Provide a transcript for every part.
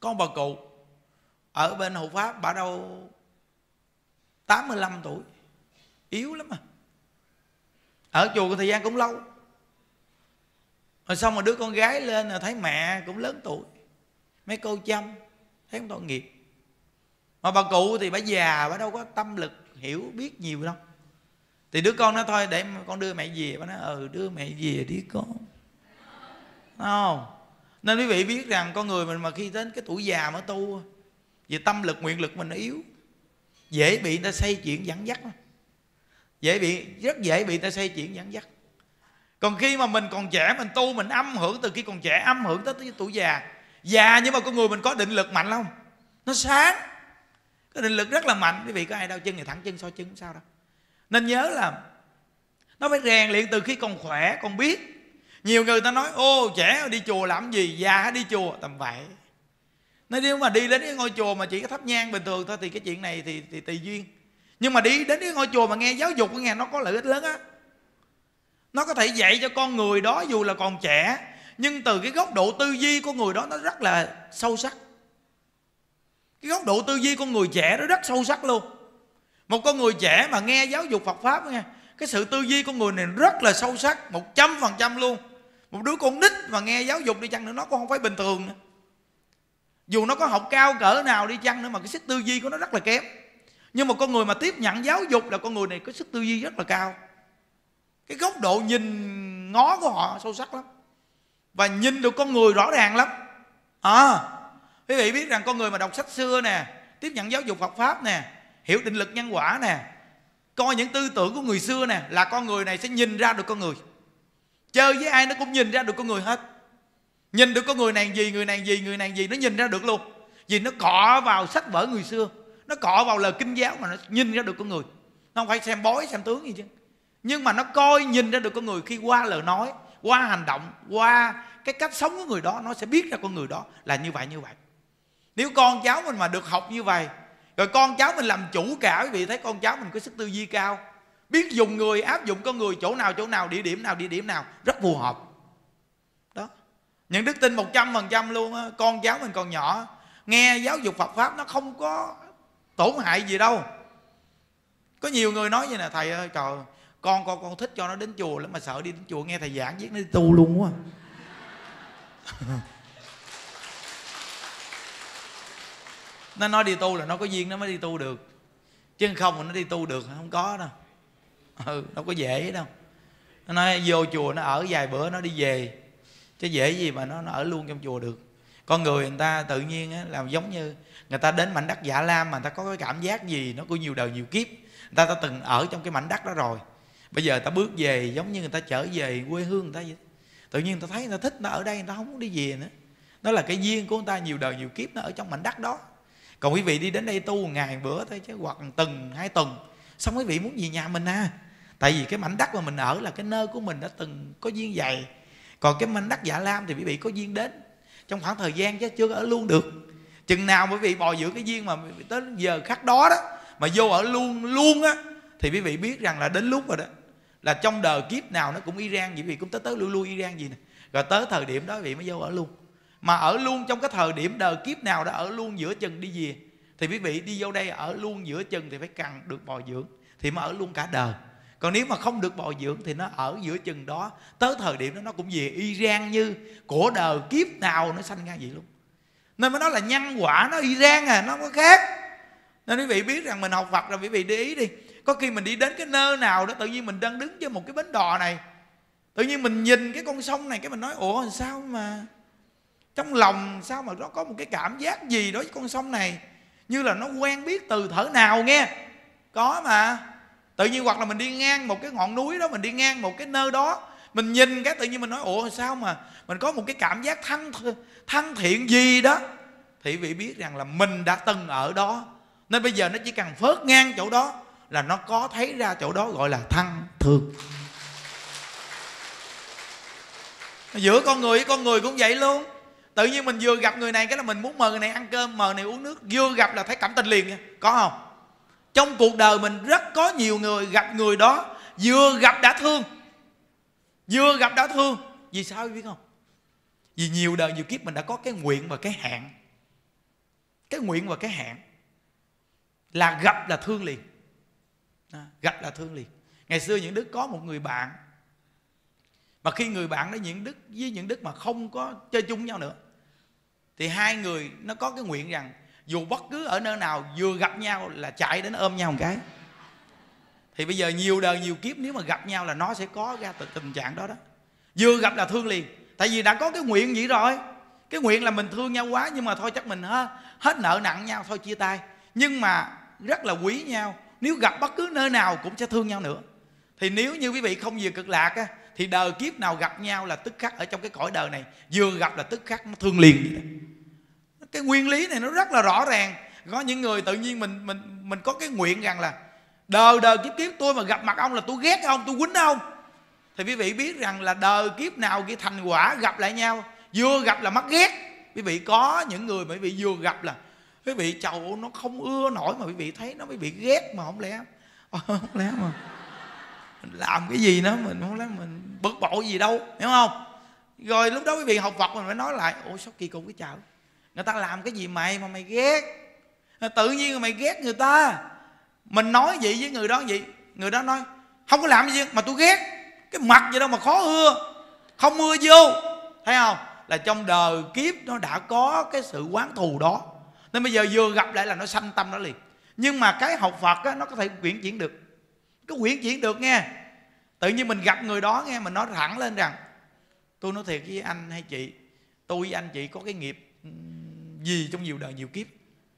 Có bà cụ ở bên hộ pháp, bà đâu 85 tuổi, yếu lắm à. Ở chùa thời gian cũng lâu. Rồi xong rồi đứa con gái lên rồi thấy mẹ cũng lớn tuổi, mấy cô chăm thấy cũng tội nghiệp. Mà bà cụ thì bà già, bà đâu có tâm lực hiểu biết nhiều đâu. Thì đứa con nói thôi để con đưa mẹ về. Bà nói đưa mẹ về đi con. Đúng không? Nên quý vị biết rằng con người mình mà khi đến cái tuổi già mới tu, về tâm lực nguyện lực mình nó yếu, dễ bị người ta xây chuyện dẫn dắt lắm. Rất dễ bị người ta xây chuyện dẫn dắt. Còn khi mà mình còn trẻ, mình tu, mình âm hưởng từ khi còn trẻ, âm hưởng tới tuổi già. Già nhưng mà con người mình có định lực mạnh không? Nó sáng, có định lực rất là mạnh. Quý vị có ai đau chân thì thẳng chân so chân, sao đâu. Nên nhớ là nó phải rèn luyện từ khi còn khỏe, còn biết. Nhiều người ta nói ô trẻ đi chùa làm gì, già đi chùa, tầm vậy. Nếu mà đi đến cái ngôi chùa mà chỉ có thắp nhang bình thường thôi thì cái chuyện này thì tùy duyên. Nhưng mà đi đến cái ngôi chùa mà nghe giáo dục, nghe nó có lợi ích lớn á. Nó có thể dạy cho con người đó dù là còn trẻ, nhưng từ cái góc độ tư duy của người đó nó rất là sâu sắc. Cái góc độ tư duy con người trẻ nó rất sâu sắc luôn. Một con người trẻ mà nghe giáo dục Phật Pháp nghe, cái sự tư duy con người này rất là sâu sắc, 100% luôn. Một đứa con nít mà nghe giáo dục đi chăng nữa, nó cũng không phải bình thường nữa. Dù nó có học cao cỡ nào đi chăng nữa mà cái sức tư duy của nó rất là kém. Nhưng mà con người mà tiếp nhận giáo dục là con người này có sức tư duy rất là cao. Cái góc độ nhìn ngó của họ sâu sắc lắm, và nhìn được con người rõ ràng lắm. Quý vị biết rằng con người mà đọc sách xưa nè, tiếp nhận giáo dục Phật Pháp nè, hiểu định lực nhân quả nè, coi những tư tưởng của người xưa nè, là con người này sẽ nhìn ra được con người. Chơi với ai nó cũng nhìn ra được con người hết. Nhìn được con người này gì, người này gì, người này gì, nó nhìn ra được luôn. Vì nó cọ vào sách vở người xưa, nó cọ vào lời kinh giáo mà nó nhìn ra được con người. Nó không phải xem bói, xem tướng gì chứ, nhưng mà nó coi nhìn ra được con người khi qua lời nói, qua hành động, qua cái cách sống của người đó, nó sẽ biết ra con người đó là như vậy như vậy. Nếu con cháu mình mà được học như vậy, rồi con cháu mình làm chủ cả, quý vị thấy con cháu mình có sức tư duy cao, biết dùng người, áp dụng con người chỗ nào, địa điểm nào rất phù hợp. Đó. Những đức tin 100% luôn á. Con cháu mình còn nhỏ, nghe giáo dục Phật Pháp nó không có tổn hại gì đâu. Có nhiều người nói vậy nè: thầy ơi trời, con thích cho nó đến chùa lắm, mà sợ đi đến chùa nghe thầy giảng viết nó đi tu luôn quá. Nó nói đi tu là nó có duyên nó mới đi tu được, chứ không mà nó đi tu được không có đâu. Đâu có dễ đâu. Nó nói vô chùa nó ở vài bữa nó đi về, chứ dễ gì mà nó ở luôn trong chùa được. Con người ta tự nhiên á, làm giống như người ta đến mảnh đất Dạ Lam mà người ta có cái cảm giác gì nó có nhiều đời nhiều kiếp, người ta từng ở trong cái mảnh đất đó rồi. Bây giờ người ta bước về giống như người ta trở về quê hương người ta vậy. Tự nhiên người ta thấy người ta thích nó ở đây, người ta không muốn đi về nữa. Nó là cái duyên của người ta, nhiều đời nhiều kiếp nó ở trong mảnh đất đó. Còn quý vị đi đến đây tu ngày bữa thôi chứ, hoặc tuần 2 tuần xong quý vị muốn về nhà mình à. Tại vì cái mảnh đất mà mình ở là cái nơi của mình đã từng có duyên dày. Còn cái mảnh đất Dạ Lam thì quý vị có duyên đến trong khoảng thời gian chứ chưa có ở luôn được. Chừng nào quý vị bồi dưỡng cái duyên mà tới giờ khắc đó đó mà vô ở luôn á, thì quý vị biết rằng là đến lúc rồi đó, là trong đời kiếp nào nó cũng y rang, quý vị cũng tới lui y rang gì nè. Rồi tới thời điểm đó quý vị mới vô ở luôn. Mà ở luôn trong cái thời điểm đời kiếp nào đã ở luôn giữa chừng đi về, thì quý vị đi vô đây ở luôn giữa chừng thì phải cần được bồi dưỡng thì mới ở luôn cả đời. Còn nếu mà không được bồi dưỡng thì nó ở giữa chừng đó, tới thời điểm đó nó cũng về y rang như của đời kiếp nào nó sanh ra vậy luôn. Nên mới nói là nhân quả nó y rang à, nó không có khác. Nên quý vị biết rằng mình học Phật rồi quý vị để ý đi. Có khi mình đi đến cái nơi nào đó, tự nhiên mình đang đứng trên một cái bến đò này, tự nhiên mình nhìn cái con sông này, cái mình nói ủa sao mà trong lòng sao mà nó có một cái cảm giác gì đối với con sông này, như là nó quen biết từ thở nào nghe. Có mà. Tự nhiên hoặc là mình đi ngang một cái ngọn núi đó, mình đi ngang một cái nơi đó, mình nhìn cái tự nhiên mình nói ủa sao mà mình có một cái cảm giác thân thiện gì đó, thì quý vị biết rằng là mình đã từng ở đó. Nên bây giờ nó chỉ cần phớt ngang chỗ đó là nó có thấy ra chỗ đó gọi là thân thương. Giữa con người với con người cũng vậy luôn. Tự nhiên mình vừa gặp người này cái là mình muốn mời người này ăn cơm, mời người này uống nước, vừa gặp là thấy cảm tình liền nha. Có không? Trong cuộc đời mình rất có nhiều người gặp người đó vừa gặp đã thương. Vừa gặp đã thương. Vì sao biết không? Vì nhiều đời nhiều kiếp mình đã có cái nguyện và cái hạn. Cái nguyện và cái hẹn là gặp là thương liền. Gặp là thương liền. Ngày xưa những Đức có một người bạn, mà khi người bạn đó những Đức với những Đức mà không có chơi chung nhau nữa, thì hai người nó có cái nguyện rằng dù bất cứ ở nơi nào vừa gặp nhau là chạy đến ôm nhau một cái. Thì bây giờ nhiều đời nhiều kiếp nếu mà gặp nhau là nó sẽ có ra tình trạng đó đó. Vừa gặp là thương liền. Tại vì đã có cái nguyện vậy rồi. Cái nguyện là mình thương nhau quá, nhưng mà thôi chắc mình hết nợ nặng nhau, thôi chia tay. Nhưng mà rất là quý nhau, nếu gặp bất cứ nơi nào cũng sẽ thương nhau nữa. Thì nếu như quý vị không về Cực Lạc á, thì đời kiếp nào gặp nhau là tức khắc, ở trong cái cõi đời này vừa gặp là tức khắc nó thương liền vậy đó. Cái nguyên lý này nó rất là rõ ràng. Có những người tự nhiên mình có cái nguyện rằng là đời kiếp kiếp tôi mà gặp mặt ông là tôi ghét ông, tôi quýnh ông. Thì quý vị biết rằng là đời kiếp nào cái thành quả gặp lại nhau, vừa gặp là mắc ghét. Quý vị có những người mà quý vị vừa gặp là quý vị chầu nó không ưa nổi, mà quý vị thấy nó quý vị ghét, mà không lẽ mà mình làm cái gì đó mình không lẽ mình bực bội gì đâu, hiểu không? Rồi lúc đó quý vị học Phật mình phải nói lại, ủa sao kỳ cục cái chợ, người ta làm cái gì mà mày ghét? Tự nhiên mày ghét người ta. Mình nói vậy với người đó vậy, người đó nói không có làm gì mà tôi ghét. Cái mặt gì đâu mà khó ưa, không ưa vô. Thấy không? Là trong đời kiếp nó đã có cái sự oán thù đó, nên bây giờ vừa gặp lại là nó sanh tâm đó liền. Nhưng mà cái học Phật á, nó có thể quyển chuyển được. Cái quyển chuyển được nghe. Tự nhiên mình gặp người đó nghe, mình nói thẳng lên rằng tôi nói thiệt với anh hay chị, tôi với anh chị có cái nghiệp gì trong nhiều đời nhiều kiếp.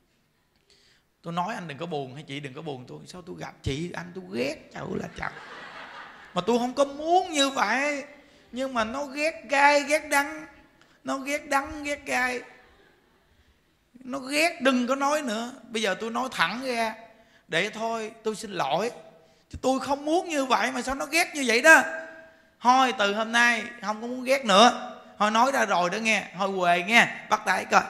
Tôi nói anh đừng có buồn, hay chị đừng có buồn tôi. Sao tôi gặp chị anh tôi ghét chậu là chậu, mà tôi không có muốn như vậy, nhưng mà nó ghét gai ghét đắng, nó ghét đắng ghét gai, nó ghét đừng có nói nữa. Bây giờ tôi nói thẳng ra để thôi tôi xin lỗi, tôi không muốn như vậy mà sao nó ghét như vậy đó. Thôi từ hôm nay không có muốn ghét nữa, thôi nói ra rồi đó nghe, thôi quề nghe, bắt tay coi.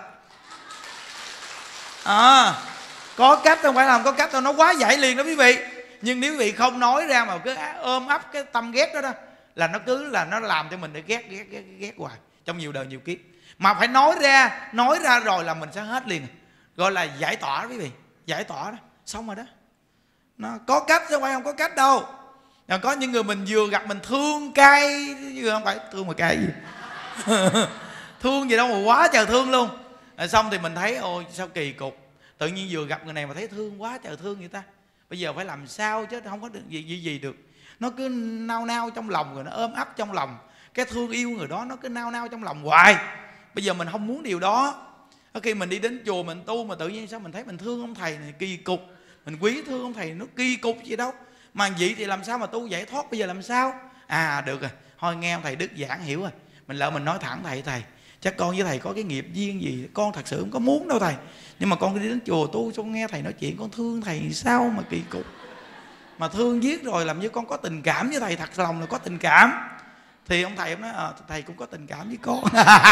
Có cách, không phải làm có cách đâu, nó quá giải liền đó quý vị. Nhưng nếu quý vị không nói ra mà cứ ôm ấp cái tâm ghét đó là nó cứ là nó làm cho mình để ghét hoài trong nhiều đời nhiều kiếp. Mà phải nói ra rồi là mình sẽ hết liền, gọi là giải tỏa quý vị, giải tỏa đó, xong rồi đó. Nó có cách chứ không phải không có cách đâu. Có những người mình vừa gặp mình thương cay, vừa không phải thương mà cay gì thương gì đâu mà quá trời thương luôn. Xong thì mình thấy ôi sao kỳ cục, tự nhiên vừa gặp người này mà thấy thương quá trời thương người ta. Bây giờ phải làm sao chứ không có được gì được. Nó cứ nao trong lòng, rồi nó ôm ấp trong lòng. Cái thương yêu người đó nó cứ nao trong lòng hoài. Bây giờ mình không muốn điều đó. Khi mình đi đến chùa mình tu mà tự nhiên sao mình thấy mình thương ông thầy này kỳ cục, mình quý thương ông thầy nó kỳ cục gì đâu. Mà vậy thì làm sao mà tu giải thoát bây giờ làm sao? Được rồi, thôi nghe ông thầy Đức giảng hiểu rồi. Mình lỡ mình nói thẳng thầy chắc con với thầy có cái nghiệp duyên gì, con thật sự không có muốn đâu thầy, nhưng mà con đi đến chùa tu xong nghe thầy nói chuyện con thương thầy sao mà kỳ cục. Mà thương viết rồi làm như con có tình cảm với thầy, thật lòng là có tình cảm. Thì ông thầy nói thầy cũng có tình cảm với con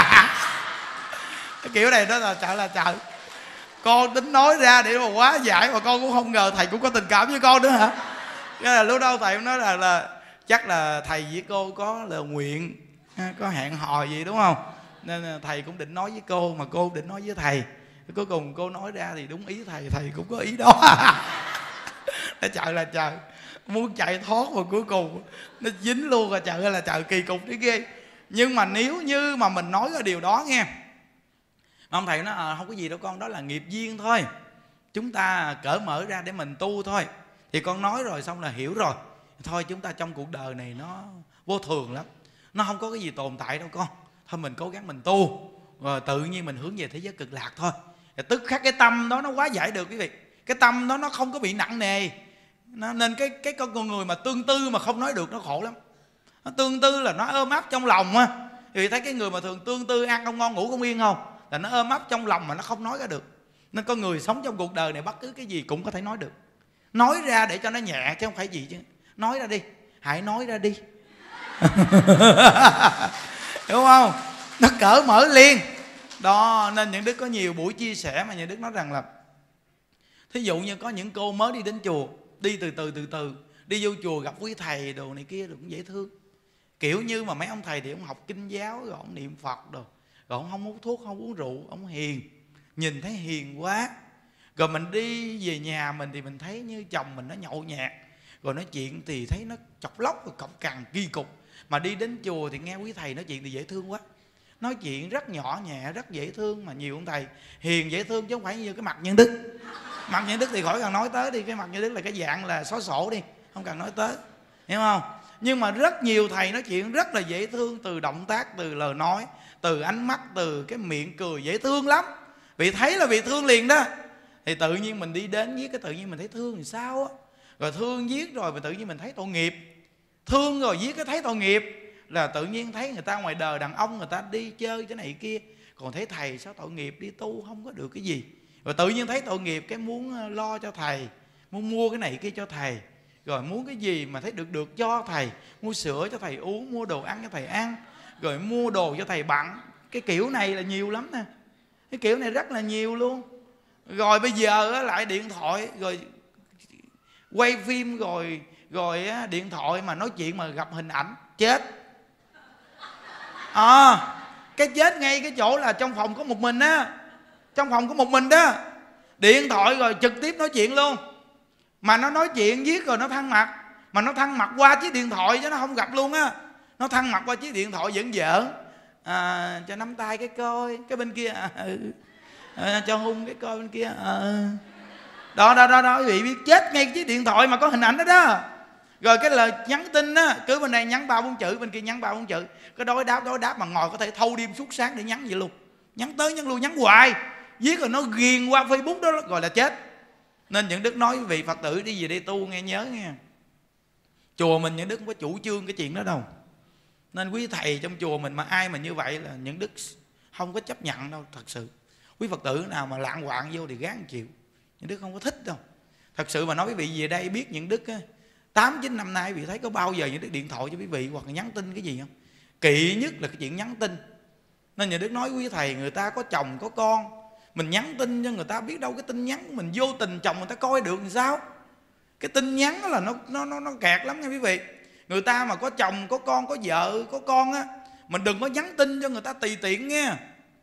cái kiểu này đó là trời con tính nói ra để mà quá giải, mà con cũng không ngờ thầy cũng có tình cảm với con nữa hả. Cái là lúc đó thầy cũng nói là chắc là thầy với cô có lời nguyện, có hẹn hò gì đúng không, nên thầy cũng định nói với cô mà cô định nói với thầy. Cuối cùng cô nói ra thì đúng ý thầy cũng có ý đó là trời muốn chạy thoát mà cuối cùng nó dính luôn rồi, trời ơi là trời kỳ cục đấy ghê. Nhưng mà nếu như mà mình nói cái điều đó nghe, ông thầy nói không có gì đâu con, đó là nghiệp duyên thôi, chúng ta cởi mở ra để mình tu thôi. Thì con nói rồi xong là hiểu rồi. Thôi chúng ta trong cuộc đời này nó vô thường lắm, nó không có cái gì tồn tại đâu con. Thôi mình cố gắng mình tu, rồi tự nhiên mình hướng về thế giới cực lạc thôi. Và tức khắc cái tâm đó nó quá giải được quý vị. Cái tâm đó nó không có bị nặng nề. Nên cái con người mà tương tư mà không nói được nó khổ lắm. Nó tương tư là nó ôm ấp trong lòng á. Vì thấy cái người mà thường tương tư ăn không ngon ngủ không yên không, là nó ôm ấp trong lòng mà nó không nói ra được. Nên con người sống trong cuộc đời này bất cứ cái gì cũng có thể nói được. Nói ra để cho nó nhẹ chứ không phải gì chứ. Nói ra đi, hãy nói ra đi đúng không? Nó cởi mở liền đó. Nên những Đức có nhiều buổi chia sẻ mà những Đức nói rằng là thí dụ như có những cô mới đi đến chùa, đi từ từ đi vô chùa gặp quý thầy đồ này kia rồi cũng dễ thương. Kiểu như mà mấy ông thầy thì ông học kinh giáo, rồi ông niệm Phật rồi ông không hút thuốc không uống rượu, ông hiền. nhìn thấy hiền quá. Rồi mình đi về nhà mình thì mình thấy như chồng mình nó nhậu nhẹt, rồi nói chuyện thì thấy nó chọc lóc rồi cọc cằn kỳ cục. Mà đi đến chùa thì nghe quý thầy nói chuyện thì dễ thương quá, nói chuyện rất nhỏ nhẹ, rất dễ thương. Mà nhiều ông thầy hiền dễ thương chứ không phải như cái mặt Nhân Đức. Mặt Nhân Đức thì khỏi cần nói tới đi, cái mặt Nhân Đức là cái dạng là xó sổ đi, không cần nói tới, hiểu không? Nhưng mà rất nhiều thầy nói chuyện rất là dễ thương, từ động tác, từ lời nói, từ ánh mắt, từ cái miệng cười dễ thương lắm. Vì thấy là vì thương liền đó. Thì tự nhiên mình đi đến với cái tự nhiên mình thấy thương thì sao á. Rồi thương viết rồi mà tự nhiên mình thấy tội nghiệp. Thương rồi viết cái thấy tội nghiệp là tự nhiên thấy người ta ngoài đời đàn ông người ta đi chơi cái này kia, còn thấy thầy sao tội nghiệp, đi tu không có được cái gì. Rồi tự nhiên thấy tội nghiệp cái muốn lo cho thầy, muốn mua cái này kia cho thầy, rồi muốn cái gì mà thấy được cho thầy, mua sữa cho thầy uống, mua đồ ăn cho thầy ăn, rồi mua đồ cho thầy bận. Cái kiểu này là nhiều lắm nè, cái kiểu này rất là nhiều luôn. Rồi bây giờ lại điện thoại rồi quay phim, rồi điện thoại mà nói chuyện mà gặp hình ảnh chết. Cái chết ngay cái chỗ là trong phòng có một mình á, trong phòng có một mình đó, điện thoại rồi trực tiếp nói chuyện luôn. Mà nó nói chuyện viết rồi nó thăng mặt, mà nó thăng mặt qua chiếc điện thoại chứ nó không gặp luôn á. Nó thăng mặt qua chiếc điện thoại giỡn giỡn, cho nắm tay cái coi, cái bên kia cho hung cái coi bên kia. Đó quý vị biết, chết ngay chiếc điện thoại mà có hình ảnh đó đó. Rồi cái lời nhắn tin á, cứ bên này nhắn 3-4 chữ, bên kia nhắn 3-4 chữ, cái đối đáp mà ngồi có thể thâu đêm suốt sáng để nhắn vậy luôn. Nhắn tới nhắn lui, nhắn hoài, viết rồi nó ghiền qua Facebook đó, gọi là chết. Nên những Đức nói quý vị Phật tử đi về đây tu nghe, nhớ nghe, chùa mình những Đức không có chủ trương cái chuyện đó đâu. Nên quý thầy trong chùa mình mà ai mà như vậy là những Đức không có chấp nhận đâu. Thật sự quý Phật tử nào mà lạng quạng vô thì gán chịu, những Đức không có thích đâu. Thật sự mà nói quý vị về đây biết những Đức 8-9 năm nay quý vị thấy có bao giờ những Đức điện thoại cho quý vị hoặc là nhắn tin cái gì không? Kỵ nhất là cái chuyện nhắn tin. Nên những Đức nói quý thầy, người ta có chồng có con, mình nhắn tin cho người ta, biết đâu cái tin nhắn của mình vô tình chồng người ta coi được làm sao. Cái tin nhắn đó là nó kẹt lắm nha quý vị. Người ta mà có chồng có con, có vợ có con á, mình đừng có nhắn tin cho người ta tùy tiện nha.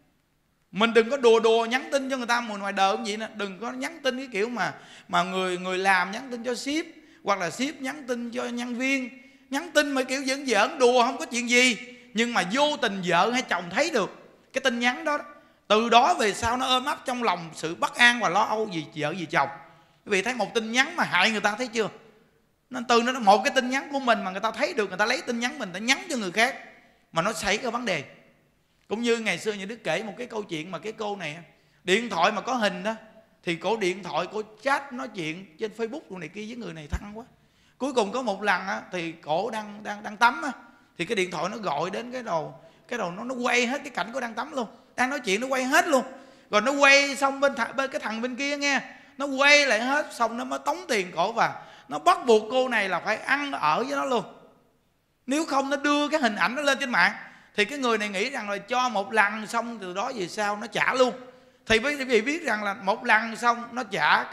Mình đừng có đùa nhắn tin cho người ta ngoài đời cũng vậy nè. Đừng có nhắn tin cái kiểu mà người làm nhắn tin cho sếp, hoặc là sếp nhắn tin cho nhân viên. Nhắn tin mà kiểu giỡn đùa không có chuyện gì, nhưng mà vô tình vợ hay chồng thấy được cái tin nhắn đó, từ đó về sau nó ôm ấp trong lòng sự bất an và lo âu vì vợ vì chồng. Quý vị thấy một tin nhắn mà hại người ta, thấy chưa? Nên từ nó một cái tin nhắn của mình mà người ta thấy được, người ta lấy tin nhắn mình, người ta nhắn cho người khác mà nó xảy ra vấn đề. Cũng như ngày xưa như Đức kể một cái câu chuyện mà cái cô này điện thoại mà có hình đó, thì cổ điện thoại cổ chat nói chuyện trên Facebook đồ này kia với người này thân quá. Cuối cùng có một lần thì cổ đang tắm thì cái điện thoại nó gọi đến cái đầu nó quay hết cái cảnh cổ đang tắm luôn, đang nói chuyện nó quay hết luôn. Rồi nó quay xong bên cái thằng bên kia nghe, nó quay lại hết, xong nó mới tống tiền cổ và nó bắt buộc cô này là phải ăn ở với nó luôn. Nếu không nó đưa cái hình ảnh nó lên trên mạng thì cái người này nghĩ rằng là cho một lần xong từ đó về sau nó trả luôn. Thì quý vị biết rằng là một lần xong nó trả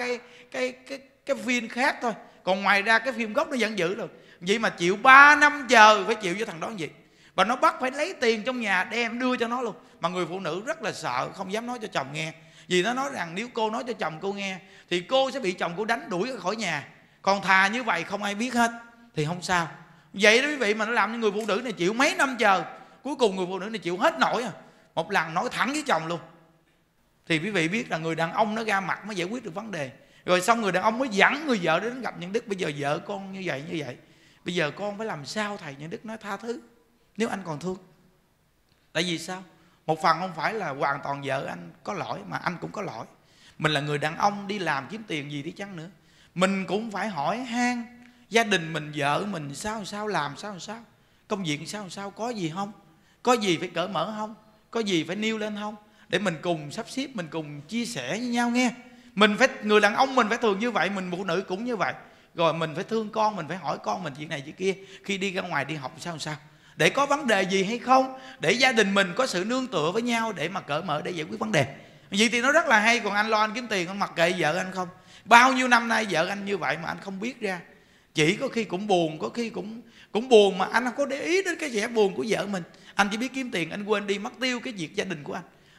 cái phim khác thôi, còn ngoài ra cái phim gốc nó vẫn giữ được. Vậy mà chịu 3 năm chờ phải chịu với thằng đó gì. Và nó bắt phải lấy tiền trong nhà đem đưa cho nó luôn. Mà người phụ nữ rất là sợ, không dám nói cho chồng nghe. Vì nó nói rằng nếu cô nói cho chồng cô nghe thì cô sẽ bị chồng cô đánh đuổi ra khỏi nhà. Còn thà như vậy không ai biết hết thì không sao. Vậy đó quý vị, mà nó làm cho người phụ nữ này chịu mấy năm chờ. Cuối cùng người phụ nữ này chịu hết nổi một lần nói thẳng với chồng luôn. Thì quý vị biết là người đàn ông nó ra mặt mới giải quyết được vấn đề. Rồi xong người đàn ông mới dẫn người vợ đến gặp Nhân Đức. Bây giờ vợ con như vậy, bây giờ con phải làm sao thầy? Nhân Đức nói tha thứ nếu anh còn thương. Tại vì sao? Một phần không phải là hoàn toàn vợ anh có lỗi, mà anh cũng có lỗi. Mình là người đàn ông đi làm kiếm tiền gì đi chăng nữa, mình cũng phải hỏi han gia đình mình, vợ mình sao làm sao, công việc sao, có gì không, có gì phải cởi mở không, có gì phải nêu lên không, để mình cùng sắp xếp, mình cùng chia sẻ với nhau nghe. Mình phải, người đàn ông mình phải thường như vậy, mình phụ nữ cũng như vậy. Rồi mình phải thương con, mình phải hỏi con mình chuyện này chuyện kia, khi đi ra ngoài đi học sao, để có vấn đề gì hay không, để gia đình mình có sự nương tựa với nhau để mà cởi mở để giải quyết vấn đề. Vậy thì nó rất là hay. Còn anh lo anh kiếm tiền, anh mặc kệ vợ anh không. Bao nhiêu năm nay vợ anh như vậy mà anh không biết ra. Chỉ có khi cũng buồn, có khi cũng buồn mà anh không có để ý đến cái vẻ buồn của vợ mình. Anh chỉ biết kiếm tiền, anh quên đi mất tiêu cái việc gia đình của anh.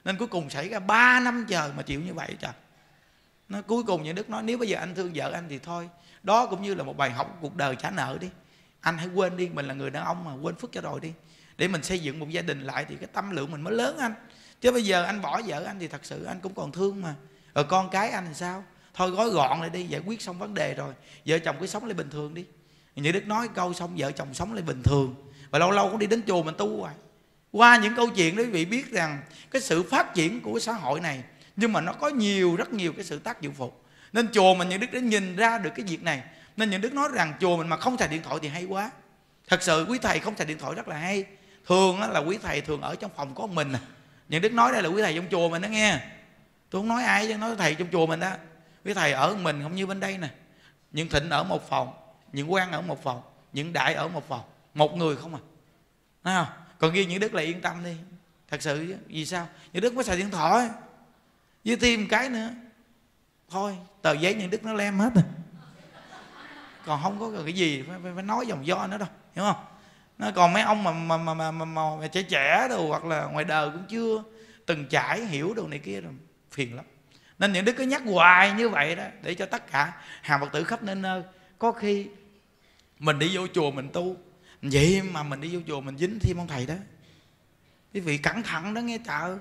Nên cuối cùng xảy ra 3 năm trời mà chịu như vậy trời. Nó cuối cùng nhà Đức nói nếu bây giờ anh thương vợ anh thì thôi, đó cũng như là một bài học cuộc đời trả nợ đi. Anh hãy quên đi, mình là người đàn ông mà, quên phước cho rồi đi, để mình xây dựng một gia đình lại thì cái tâm lượng mình mới lớn anh. Chứ bây giờ anh bỏ vợ anh thì thật sự anh cũng còn thương mà. Rồi con cái anh thì sao? Thôi gói gọn lại đi, giải quyết xong vấn đề rồi, vợ chồng cứ sống lại bình thường đi. Như Đức nói câu xong vợ chồng sống lại bình thường. Và lâu lâu cũng đi đến chùa mình tu hoài. Qua những câu chuyện đó quý vị biết rằng cái sự phát triển của cái xã hội này, nhưng mà nó có rất nhiều cái sự tác dụng phụ. Nên chùa mình, những Đức đã nhìn ra được cái việc này. Nên những Đức nói rằng chùa mình mà không xài điện thoại thì hay quá. Thật sự quý thầy không xài điện thoại rất là hay. Thường là quý thầy thường ở trong phòng có mình. Những Đức nói đây là quý thầy trong chùa mình đó nghe. Tôi không nói ai chứ nói thầy trong chùa mình đó. Quý thầy ở mình không như bên đây nè. Những Thịnh ở một phòng, những Quang ở một phòng, những Đại ở một phòng, một người không à. Thấy không? Còn riêng những Đức là yên tâm đi. Thật sự vì sao? Những Đức mới xài điện thoại. Với thêm cái nữa, thôi tờ giấy những Đức nó lem hết rồi. Còn không có cái gì phải nói dòng do nữa đâu, hiểu không? Nó còn mấy ông mà trẻ đồ, hoặc là ngoài đời cũng chưa từng trải hiểu đồ này kia rồi, phiền lắm. Nên những Đức cứ nhắc hoài như vậy đó, để cho tất cả hàng Phật tử khắp nơi nơi. Có khi mình đi vô chùa mình tu, vậy mà mình đi vô chùa mình dính thêm ông thầy đó. Quý vị cẩn thận đó nghe trời.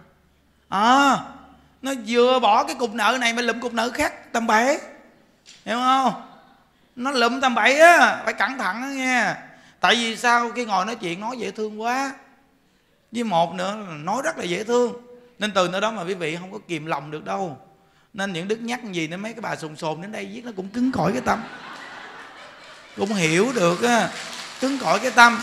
Nó vừa bỏ cái cục nợ này mà lụm cục nợ khác tầm bậy, hiểu không? Nó lụm tầm bậy á, phải cẩn thận đó nghe. Tại vì sao? Khi ngồi nói chuyện nói dễ thương quá, với một nữa là nói rất là dễ thương. Nên từ nơi đó mà quý vị không có kìm lòng được đâu. Nên những Đức nhắc gì đến mấy cái bà sồn sồn đến đây viết nó cũng cứng cỏi cái tâm, cũng hiểu được á, cứng cỏi cái tâm.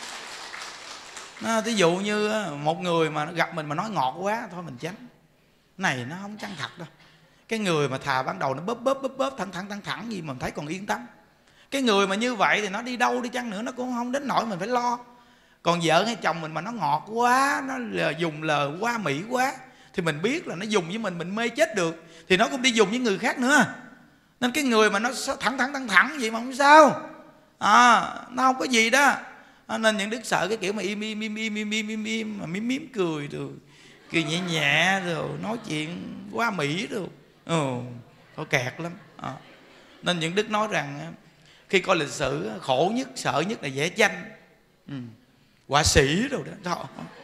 Thí dụ như một người mà gặp mình mà nói ngọt quá, thôi mình tránh. Này nó không chân thật đâu. Cái người mà thà ban đầu nó bóp thẳng gì mà mình thấy còn yên tâm. Cái người mà như vậy thì nó đi đâu đi chăng nữa nó cũng không đến nỗi mình phải lo. Còn vợ hay chồng mình mà nó ngọt quá, nó dùng lời qua mỹ quá, thì mình biết là nó dùng với mình mê chết được, thì nó cũng đi dùng với người khác nữa. Nên cái người mà nó thẳng vậy mà không sao, nó không có gì đó. Nên những Đức sợ cái kiểu mà im mà mím cười rồi cười nhẹ nhẹ rồi nói chuyện quá mỹ rồi, có kẹt lắm. Nên những Đức nói rằng khi coi lịch sử, khổ nhất sợ nhất là vẽ tranh, họa sĩ rồi đó.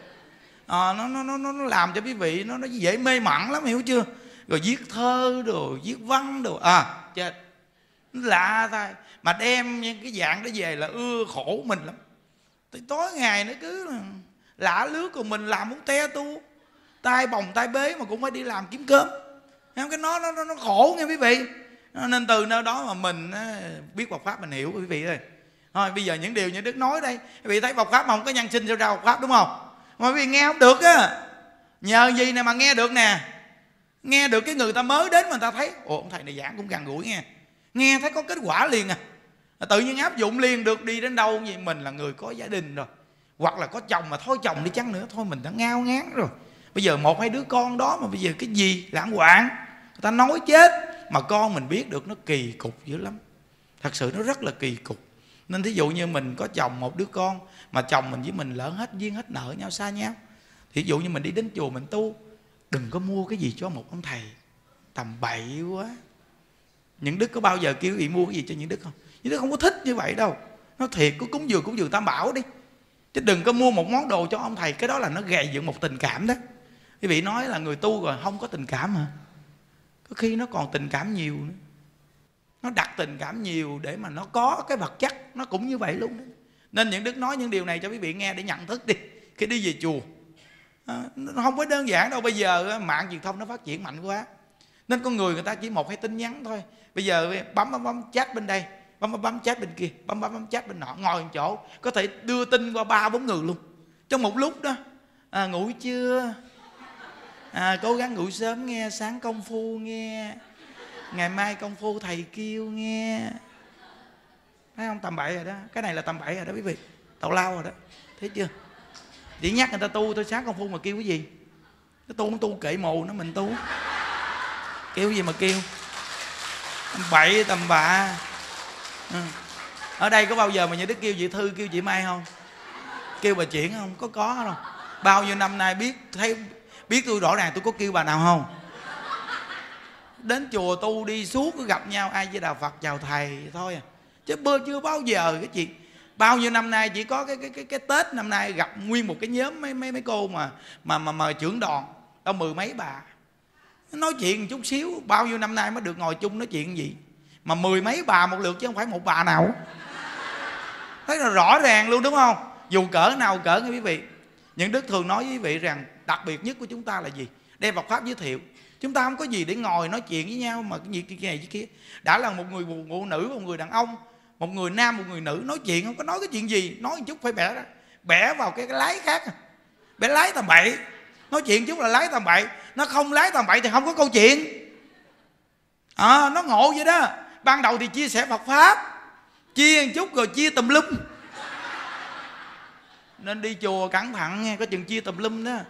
Nó làm cho quý vị nó dễ mê mẩn lắm, hiểu chưa? Rồi viết thơ rồi viết văn rồi chết lạ thôi. Mà đem cái dạng đó về là ưa khổ mình lắm. Tối ngày nó cứ lạ lướt, còn mình làm muốn te tu, tay bồng tay bế mà cũng phải đi làm kiếm cơm. Cái nó khổ nghe quý vị. Nên từ nơi đó mà mình biết Phật pháp mình hiểu quý vị ơi. Thôi bây giờ những điều như Đức nói đây, quý vị thấy Phật pháp mà không có nhân sinh sao ra Phật pháp, đúng không? Mà quý vị nghe không được á, nhờ gì nè mà nghe được nè. Nghe được cái người ta mới đến mà người ta thấy ông thầy này giảng cũng gần gũi nghe thấy có kết quả liền tự nhiên áp dụng liền được, đi đến đâu gì. Mình là người có gia đình rồi, hoặc là có chồng mà thôi chồng đi chăng nữa, thôi mình đã ngao ngán rồi. Bây giờ một hai đứa con đó mà bây giờ cái gì lãng hoạn, người ta nói chết mà con mình biết được, nó kỳ cục dữ lắm. Thật sự nó rất là kỳ cục. Nên thí dụ như mình có chồng một đứa con mà chồng mình với mình lỡ hết duyên hết nợ nhau, xa nhau, thí dụ như mình đi đến chùa mình tu, đừng có mua cái gì cho một ông thầy tầm bậy quá. Những Đức có bao giờ kêu ý mua cái gì cho những Đức không? Những Đức không có thích như vậy đâu. Nó thiệt, có cúng dường Tam Bảo đi, chứ đừng có mua một món đồ cho ông thầy. Cái đó là nó gầy dựng một tình cảm đó. Quý vị nói là người tu rồi không có tình cảm hả? Có khi nó còn tình cảm nhiều nữa. Nó đặt tình cảm nhiều để mà nó có cái vật chất, nó cũng như vậy luôn đó. Nên những Đức nói những điều này cho quý vị nghe để nhận thức đi khi đi về chùa. Nó không có đơn giản đâu. Bây giờ mạng truyền thông nó phát triển mạnh quá, nên con người ta chỉ một hai tin nhắn thôi. Bây giờ bấm chat bên đây, bấm chat bên kia, bấm chat bên nọ, ngồi một chỗ có thể đưa tin qua 3-4 người luôn trong một lúc đó. Ngủ chưa? Cố gắng ngủ sớm nghe, sáng công phu nghe, ngày mai công phu thầy kêu nghe. Thấy không? Tầm bậy rồi đó. Cái này là tầm bậy rồi đó quý vị, tào lao rồi đó, thấy chưa? Chỉ nhắc người ta tu thôi, sáng công phu mà kêu cái gì? Cái tu không tu kệ mù nó, mình tu kêu gì mà kêu tầm bậy tầm bạ. Ở đây có bao giờ mà như Đức kêu chị Thư, kêu chị Mai không? Kêu bà Triển không? Có đâu. Bao nhiêu năm nay biết thấy Biết tôi rõ ràng tôi có kêu bà nào không? Đến chùa tu đi suốt cứ gặp nhau ai với Đà Phật chào thầy thôi à. Chứ chưa bao giờ cái chuyện. Bao nhiêu năm nay chỉ có cái Tết năm nay gặp nguyên một cái nhóm mấy cô mà trưởng đoàn đâu 10 mấy bà. Nói chuyện một chút xíu, bao nhiêu năm nay mới được ngồi chung nói chuyện gì. Mà 10 mấy bà một lượt chứ không phải một bà nào. Thấy là rõ ràng luôn đúng không? Dù cỡ nào cỡ nghe quý vị. Những Đức thường nói với quý vị rằng đặc biệt nhất của chúng ta là gì? Đem Phật Pháp giới thiệu. Chúng ta không có gì để ngồi nói chuyện với nhau mà cái gì kia này kia. Đã là một người phụ nữ, một người đàn ông, một người nam, một người nữ nói chuyện không có nói cái chuyện gì, nói một chút phải bẻ vào cái lái khác. Bẻ lái tầm bậy. Nói chuyện chút là lái tầm bậy. Nó không lái tầm bậy thì không có câu chuyện. Nó ngộ vậy đó. Ban đầu thì chia sẻ Phật Pháp, chia một chút rồi chia tùm lum. Nên đi chùa cẩn thận nghe, có chừng chia tùm lum đó.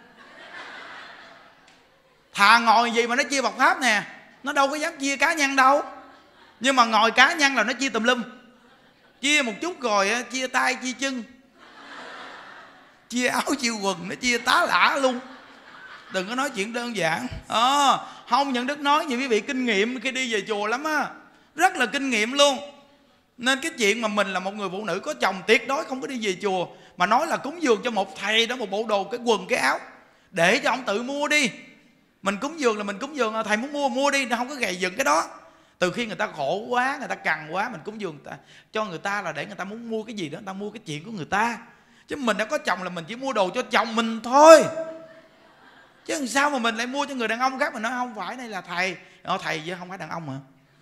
Thà ngồi gì mà nó chia Phật Pháp nè, nó đâu có dám chia cá nhân đâu. Nhưng mà ngồi cá nhân là nó chia tùm lum. Chia một chút rồi chia tay chia chân, chia áo chia quần, nó chia tá lả luôn. Đừng có nói chuyện đơn giản. Không, Nhận Đức nói như quý vị kinh nghiệm khi đi về chùa lắm á, rất là kinh nghiệm luôn. Nên cái chuyện mà mình là một người phụ nữ có chồng tuyệt đối không có đi về chùa mà nói là cúng dường cho một thầy đó một bộ đồ, cái quần, cái áo, để cho ông tự mua đi. Mình cúng dường là mình cúng dường, thầy muốn mua đi, nó không có gầy dựng cái đó. Từ khi người ta khổ quá, người ta cằn quá, mình cúng dường cho người ta là để người ta muốn mua cái gì đó, người ta mua cái chuyện của người ta. Chứ mình đã có chồng là mình chỉ mua đồ cho chồng mình thôi. Chứ làm sao mà mình lại mua cho người đàn ông khác. Mình nói không phải, đây là thầy. Thầy chứ không phải đàn ông hả?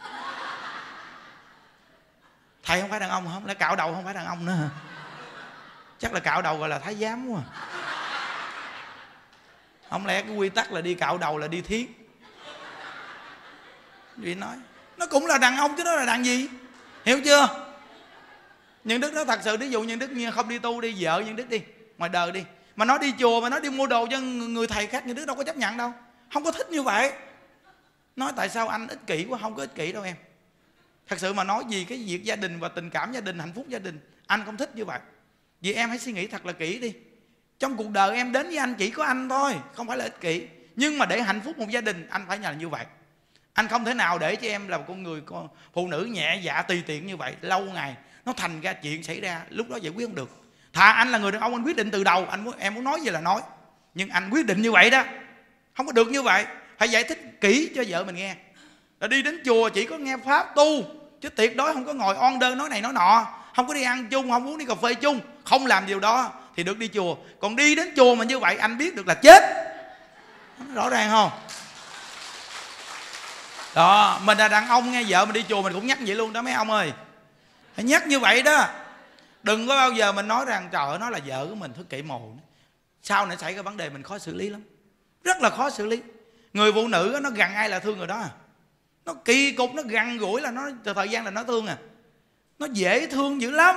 Thầy không phải đàn ông hả? Lại cạo đầu không phải đàn ông nữa hả? Chắc là cạo đầu gọi là thái giám quá. Không lẽ cái quy tắc là đi cạo đầu là đi thiến? Vì nói nó cũng là đàn ông chứ nó là đàn gì, hiểu chưa? Nhân Đức nó thật sự, ví dụ Nhân Đức không đi tu đi, vợ Nhân Đức đi ngoài đời đi, mà nó đi chùa mà nó đi mua đồ cho người thầy khác, Nhân Đức đâu có chấp nhận đâu, không có thích như vậy. Nói tại sao anh ích kỷ quá? Không có ích kỷ đâu em. Thật sự mà nói gì cái việc gia đình và tình cảm gia đình, hạnh phúc gia đình, anh không thích như vậy. Vì em hãy suy nghĩ thật là kỹ đi. Trong cuộc đời em đến với anh chỉ có anh thôi, không phải là ích kỷ. Nhưng mà để hạnh phúc một gia đình anh phải làm như vậy. Anh không thể nào để cho em là một con người phụ nữ nhẹ dạ tùy tiện như vậy. Lâu ngày nó thành ra chuyện xảy ra, lúc đó giải quyết không được. Thà anh là người đàn ông, anh quyết định từ đầu, em muốn nói gì là nói. Nhưng anh quyết định như vậy đó, không có được như vậy. Phải giải thích kỹ cho vợ mình nghe. Là đi đến chùa chỉ có nghe Pháp tu, chứ tuyệt đối không có ngồi on đơn nói này nói nọ. Không có đi ăn chung, không muốn đi cà phê chung. Không làm điều đó thì được đi chùa. Còn đi đến chùa mà như vậy anh biết được là chết. Rõ ràng không? Đó, mình là đàn ông nghe vợ mình đi chùa mình cũng nhắc vậy luôn đó mấy ông ơi. Phải nhắc như vậy đó. Đừng có bao giờ mình nói rằng trời ơi, nó là vợ của mình, thức kỵ mồ. Sau này xảy ra vấn đề mình khó xử lý lắm. Rất là khó xử lý. Người phụ nữ nó gần ai là thương người đó à. Nó kỳ cục, nó gần gũi là nó thời gian là nó thương à. Nó dễ thương dữ lắm.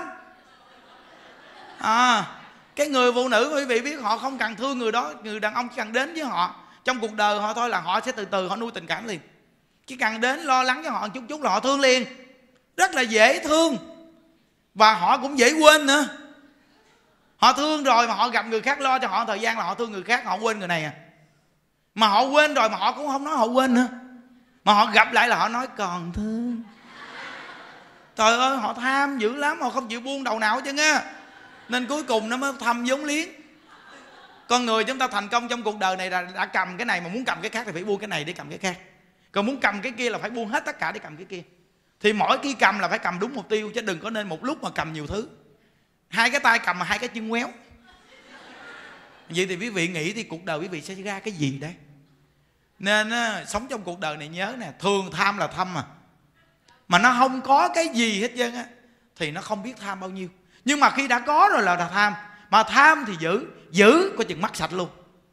Cái người phụ nữ quý vị biết họ không cần thương người đó. Người đàn ông chỉ cần đến với họ trong cuộc đời họ thôi là họ sẽ từ từ họ nuôi tình cảm liền. Chỉ cần đến lo lắng cho họ chút chút là họ thương liền. Rất là dễ thương. Và họ cũng dễ quên nữa. Họ thương rồi mà họ gặp người khác lo cho họ thời gian là họ thương người khác, họ quên người này à. Mà họ quên rồi mà họ cũng không nói họ quên nữa. Mà họ gặp lại là họ nói còn thương. Trời ơi, họ tham dữ lắm, họ không chịu buông đầu nào hết trơn á. Nên cuối cùng nó mới thâm vốn liếng. Con người chúng ta thành công trong cuộc đời này là đã cầm cái này, mà muốn cầm cái khác thì phải buông cái này để cầm cái khác. Còn muốn cầm cái kia là phải buông hết tất cả để cầm cái kia. Thì mỗi khi cầm là phải cầm đúng mục tiêu, chứ đừng có nên một lúc mà cầm nhiều thứ. Hai cái tay cầm mà hai cái chân quéo. Vậy thì quý vị nghĩ thì cuộc đời quý vị sẽ ra cái gì đấy? Nên sống trong cuộc đời này nhớ nè, thường tham là thâm mà nó không có cái gì hết trơn á thì nó không biết tham bao nhiêu. Nhưng mà khi đã có rồi là tham. Mà tham thì giữ có chừng mất sạch luôn.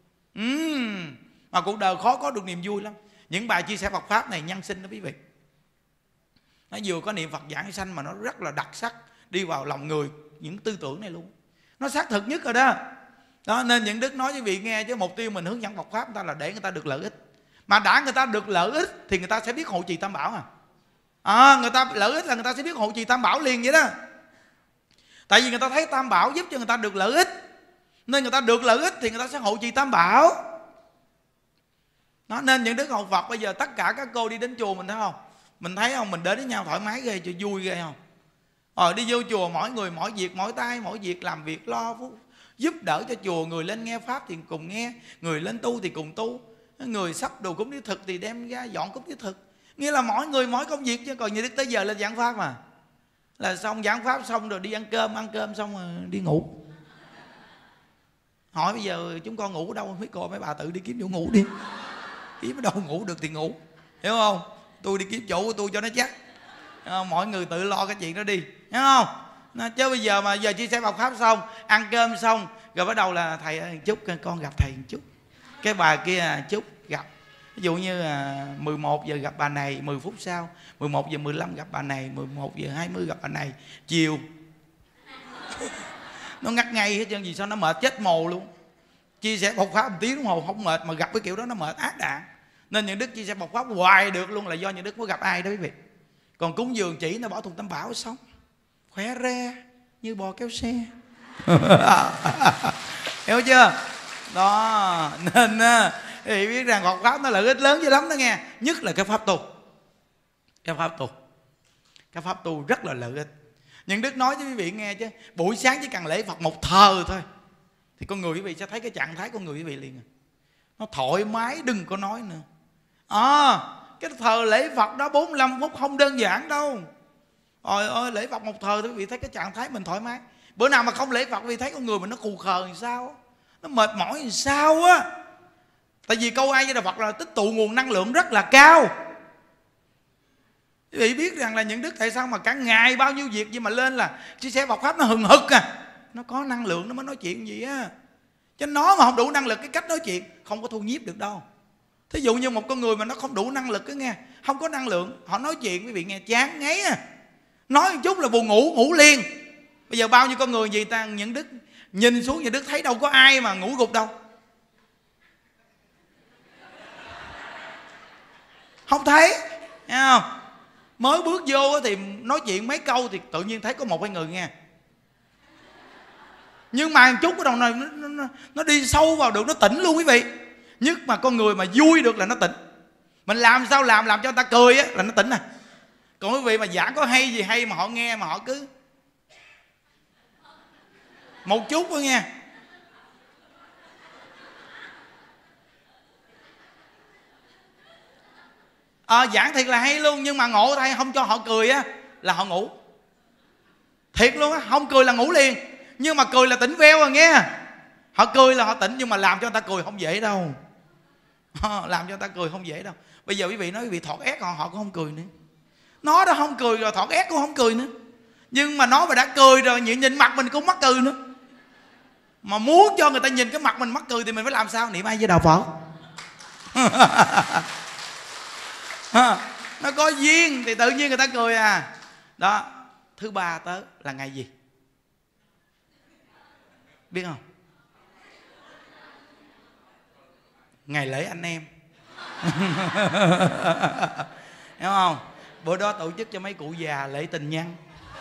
Mà cuộc đời khó có được niềm vui lắm. Những bài chia sẻ Phật Pháp này nhân sinh đó quý vị. Nó vừa có niệm Phật giảng sanh mà nó rất là đặc sắc, đi vào lòng người những tư tưởng này luôn. Nó xác thực nhất rồi đó. Đó nên những Đức nói với vị nghe, chứ mục tiêu mình hướng dẫn Phật Pháp người ta là để người ta được lợi ích. Mà đã người ta được lợi ích thì người ta sẽ biết hộ trì Tam Bảo người ta lợi ích là người ta sẽ biết hộ trì Tam Bảo liền vậy đó. Tại vì người ta thấy Tam Bảo giúp cho người ta được lợi ích, nên người ta được lợi ích thì người ta sẽ hộ trì Tam Bảo. Nó nên những đức học Phật bây giờ tất cả các cô đi đến chùa mình thấy không? Mình thấy không? Mình đến với nhau thoải mái ghê, vui ghê không? Đi vô chùa mỗi người mỗi việc, mỗi tay mỗi việc, làm việc lo phúc, giúp đỡ cho chùa. Người lên nghe pháp thì cùng nghe, người lên tu thì cùng tu, người sắp đồ cúng thiết thực thì đem ra dọn cúng thiết thực. Nghĩa là mỗi người mỗi công việc. Chứ còn như đức tới giờ lên giảng pháp mà là xong, giảng pháp xong rồi đi ăn cơm xong rồi đi ngủ. Hỏi bây giờ chúng con ngủ ở đâu? Mấy cô mấy bà tự đi kiếm chỗ ngủ đi, kiếm ở đâu ngủ được thì ngủ, hiểu không? Tôi đi kiếm chỗ của tôi cho nó chắc. Mọi người tự lo cái chuyện đó đi, hiểu không? Chứ bây giờ mà giờ chia sẻ Phật pháp xong, ăn cơm xong rồi bắt đầu là thầy ơi chút con gặp thầy một chút, cái bà kia chút gặp. Ví dụ như 11 giờ gặp bà này, 10 phút sau 11 giờ 15 gặp bà này, 11 giờ 20 gặp bà này, chiều nó ngắt ngay hết trơn. Vì sao? Nó mệt chết mồ luôn. Chia sẻ Phật pháp 1 tiếng đồng hồ không mệt, mà gặp cái kiểu đó nó mệt ác đạn. Nên những đức chia sẻ Phật pháp hoài được luôn là do những đức mới gặp ai đó quý vị. Còn cúng dường chỉ nó bỏ thùng tam bảo sống khỏe re như bò kéo xe. Hiểu chưa? Đó nên thì biết rằng Phật pháp nó lợi ích lớn dữ lắm đó nghe. Nhất là cái pháp tu. Cái pháp tu rất là lợi ích. Những đức nói với quý vị nghe chứ, buổi sáng chỉ cần lễ Phật một thờ thôi thì con người quý vị sẽ thấy cái trạng thái con người quý vị liền. Nó thoải mái, đừng có nói nữa. Cái thờ lễ Phật đó 45 phút không đơn giản đâu. Trời ơi, lễ Phật một thờ thì quý vị thấy cái trạng thái mình thoải mái. Bữa nào mà không lễ Phật quý vị thấy con người mình nó khù khờ làm sao, nó mệt mỏi làm sao á. Tại vì câu A Di Đà Phật là tích tụ nguồn năng lượng rất là cao. Quý vị biết rằng là những đức tại sao mà cả ngày bao nhiêu việc gì mà lên là chia sẻ Phật pháp nó hừng hực nó có năng lượng nó mới nói chuyện gì á. Chứ nó mà không đủ năng lực, cái cách nói chuyện không có thu nhiếp được đâu. Thí dụ như một con người mà nó không đủ năng lực nghe, không có năng lượng, họ nói chuyện quý vị nghe chán ngấy nói một chút là buồn ngủ, ngủ liền. Bây giờ bao nhiêu con người gì ta những đức nhìn xuống những đức thấy đâu có ai mà ngủ gục đâu, không thấy, thấy không? Mới bước vô thì nói chuyện mấy câu thì tự nhiên thấy có 1-2 người nghe. Nhưng mà một chút cái đầu này nó đi sâu vào được, nó tỉnh luôn quý vị. Nhất mà con người mà vui được là nó tỉnh. Mình làm sao làm cho người ta cười á là nó tỉnh. Còn quý vị mà giảng có hay gì hay mà họ nghe mà họ cứ một chút thôi nghe. Giảng thiệt là hay luôn, nhưng mà ngộ thay không cho họ cười á là họ ngủ. Thiệt luôn á, không cười là ngủ liền. Nhưng mà cười là tỉnh veo rồi nghe. Họ cười là họ tỉnh, nhưng mà làm cho người ta cười không dễ đâu. Làm cho người ta cười không dễ đâu. Bây giờ quý vị nói quý vị thọt ép họ cũng không cười nữa. Nó đã không cười rồi, thọt ép cũng không cười nữa. Nhưng mà nó mà đã cười rồi, nhìn mặt mình cũng mắc cười nữa. Mà muốn cho người ta nhìn cái mặt mình mắc cười thì mình phải làm sao? Niệm A Di Đà Phật. Nó có duyên thì tự nhiên người ta cười à. Đó. Thứ ba tới là ngày gì? Biết không? Ngày lễ anh em. Hiểu không? Bữa đó tổ chức cho mấy cụ già lễ tình nhân.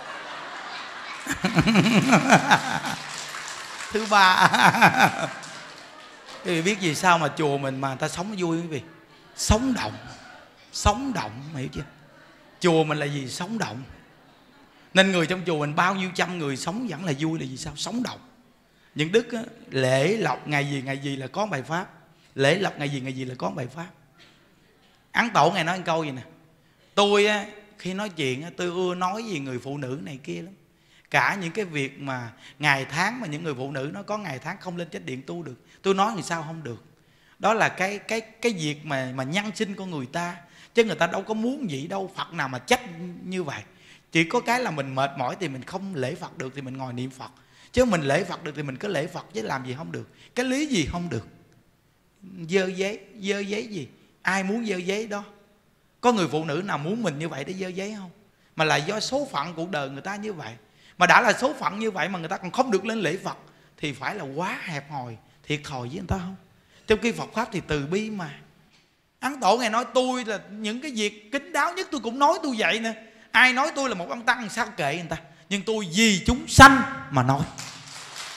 Thứ ba. Quý vị biết gì sao mà chùa mình mà người ta sống vui quý vị? Sống động. Sống động, hiểu chưa? Chùa mình là gì? Sống động. Nên người trong chùa mình bao nhiêu trăm người sống vẫn là vui là vì sao? Sống động. Những đức á, lễ lộc ngày gì là có bài pháp. Lễ lộc ngày gì là có bài pháp. Ấn Tổ ngày nói một câu gì nè: tôi á, khi nói chuyện á, tôi ưa nói về người phụ nữ này kia lắm. Cả những cái việc mà ngày tháng mà những người phụ nữ nó có ngày tháng không lên chánh điện tu được, tôi nói làm sao không được. Đó là cái việc mà nhân sinh con người ta. Chứ người ta đâu có muốn gì đâu. Phật nào mà trách như vậy. Chỉ có cái là mình mệt mỏi thì mình không lễ Phật được thì mình ngồi niệm Phật. Chứ mình lễ Phật được thì mình cứ lễ Phật, chứ làm gì không được. Cái lý gì không được. Dơ giấy gì? Ai muốn dơ giấy đó? Có người phụ nữ nào muốn mình như vậy để dơ giấy không? Mà là do số phận cuộc đời người ta như vậy. Mà đã là số phận như vậy mà người ta còn không được lên lễ Phật thì phải là quá hẹp hòi, thiệt thòi với người ta không? Trong khi Phật Pháp thì từ bi mà. Ấn Tổ Ngài nói tôi là những cái việc kín đáo nhất tôi cũng nói tôi vậy nè. Ai nói tôi là một ông tăng sao kệ người ta. Nhưng tôi vì chúng sanh mà nói.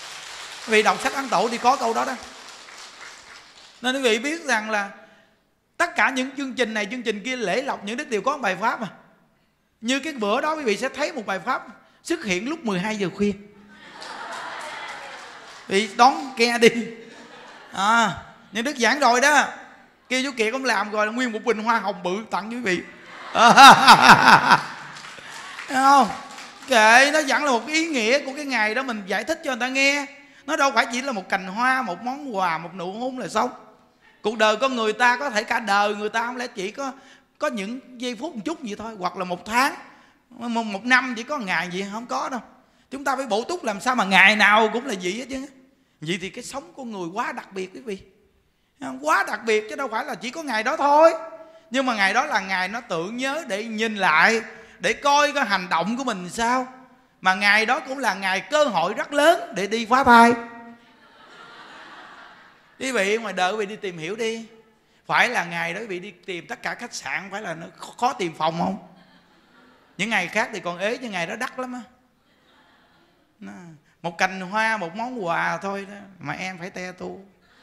Vì đọc sách Ấn Tổ thì có câu đó đó. Nên quý vị biết rằng là Tất cả những chương trình này chương trình kia lễ lộc những đức đều có bài pháp mà. Như cái bữa đó quý vị sẽ thấy một bài pháp xuất hiện lúc 12 giờ khuya. Vị đón nghe đi. Những đức giảng rồi đó. Kêu chú Kiệt ông làm rồi là nguyên một bình hoa hồng bự tặng cho quý vị. Thấy không? Kệ, nó vẫn là một ý nghĩa của cái ngày đó, mình giải thích cho người ta nghe. Nó đâu phải chỉ là một cành hoa, một món quà, một nụ hôn là xong. Cuộc đời con người ta có thể cả đời người ta không lẽ chỉ có những giây phút một chút vậy thôi, hoặc là một tháng, một năm chỉ có ngày gì, không có đâu. Chúng ta phải bổ túc làm sao mà ngày nào cũng là vậy hết chứ. Vậy thì cái sống con người quá đặc biệt quý vị, quá đặc biệt chứ đâu phải là chỉ có ngày đó thôi. Nhưng mà ngày đó là ngày nó tưởng nhớ để nhìn lại, để coi cái hành động của mình sao. Mà ngày đó cũng là ngày cơ hội rất lớn để đi phá thai. Quý vị ngoài đời quý vị đi tìm hiểu đi. Phải là ngày đó quý vị đi tìm tất cả khách sạn, phải là nó khó tìm phòng không? Những ngày khác thì còn ế, nhưng ngày đó đắt lắm á. Một cành hoa, một món quà thôi đó mà em phải te tu.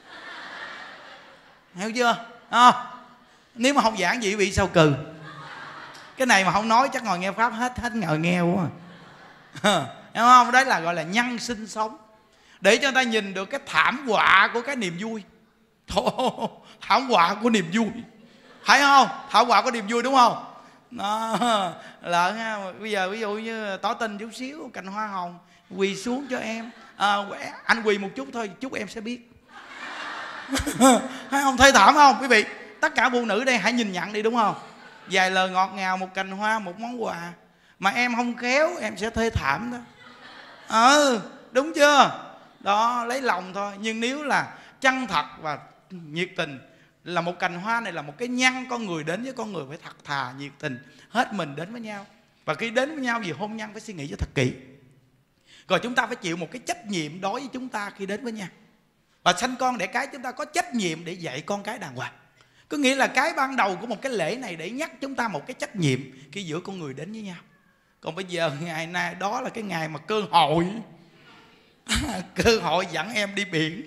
Hiểu chưa? Nếu mà không giảng gì quý vị sao cừ. Cái này mà không nói chắc ngồi nghe pháp hết ngồi nghe quá. Hiểu không? Đấy là gọi là nhân sinh sống, để cho người ta nhìn được cái thảm họa của cái niềm vui. Thảm họa của niềm vui, thấy không? Thảm họa của niềm vui đúng không? Đó, lợn ha. Bây giờ ví dụ như tỏ tình chút xíu, cành hoa hồng quỳ xuống cho em. Anh quỳ một chút thôi, chút em sẽ biết. Thấy không? Thấy thảm không quý vị? Tất cả phụ nữ đây hãy nhìn nhận đi, đúng không? Vài lời ngọt ngào, một cành hoa, một món quà, mà em không khéo em sẽ thê thảm đó. Đúng chưa? Đó, lấy lòng thôi. Nhưng nếu là chân thật và nhiệt tình, là một cành hoa này là một cái nhân con người đến với con người phải thật thà, nhiệt tình, hết mình đến với nhau. Và khi đến với nhau vì hôn nhân phải suy nghĩ cho thật kỹ. Rồi chúng ta phải chịu một cái trách nhiệm đối với chúng ta khi đến với nhau. Và sanh con đẻ cái chúng ta có trách nhiệm để dạy con cái đàng hoàng. Có nghĩa là cái ban đầu của một cái lễ này để nhắc chúng ta một cái trách nhiệm khi giữa con người đến với nhau. Còn bây giờ ngày nay đó là cái ngày mà cơ hội. Cơ hội dẫn em đi biển.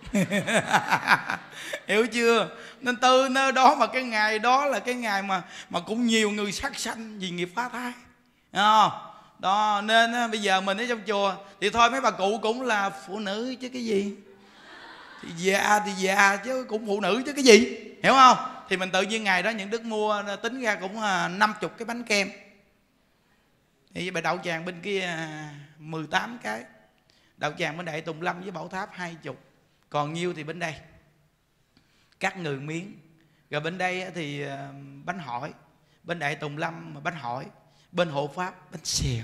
Hiểu chưa? Nên từ nơi đó mà cái ngày đó là cái ngày mà cũng nhiều người sát sanh vì nghiệp phá thai. Đó, nên bây giờ mình ở trong chùa thì thôi mấy bà cụ cũng là phụ nữ chứ cái gì. Thì già chứ cũng phụ nữ chứ cái gì. Hiểu không? Thì mình tự nhiên ngày đó những đức mua tính ra cũng 50 cái bánh kem. Thì bà đậu tràng bên kia 18 cái. Đậu tràng bên Đại Tùng Lâm với Bảo Tháp 20. Còn nhiêu thì bên đây cắt người miếng. Rồi bên đây thì bánh hỏi. Bên Đại Tùng Lâm mà bánh hỏi. Bên Hộ Pháp bánh xèo.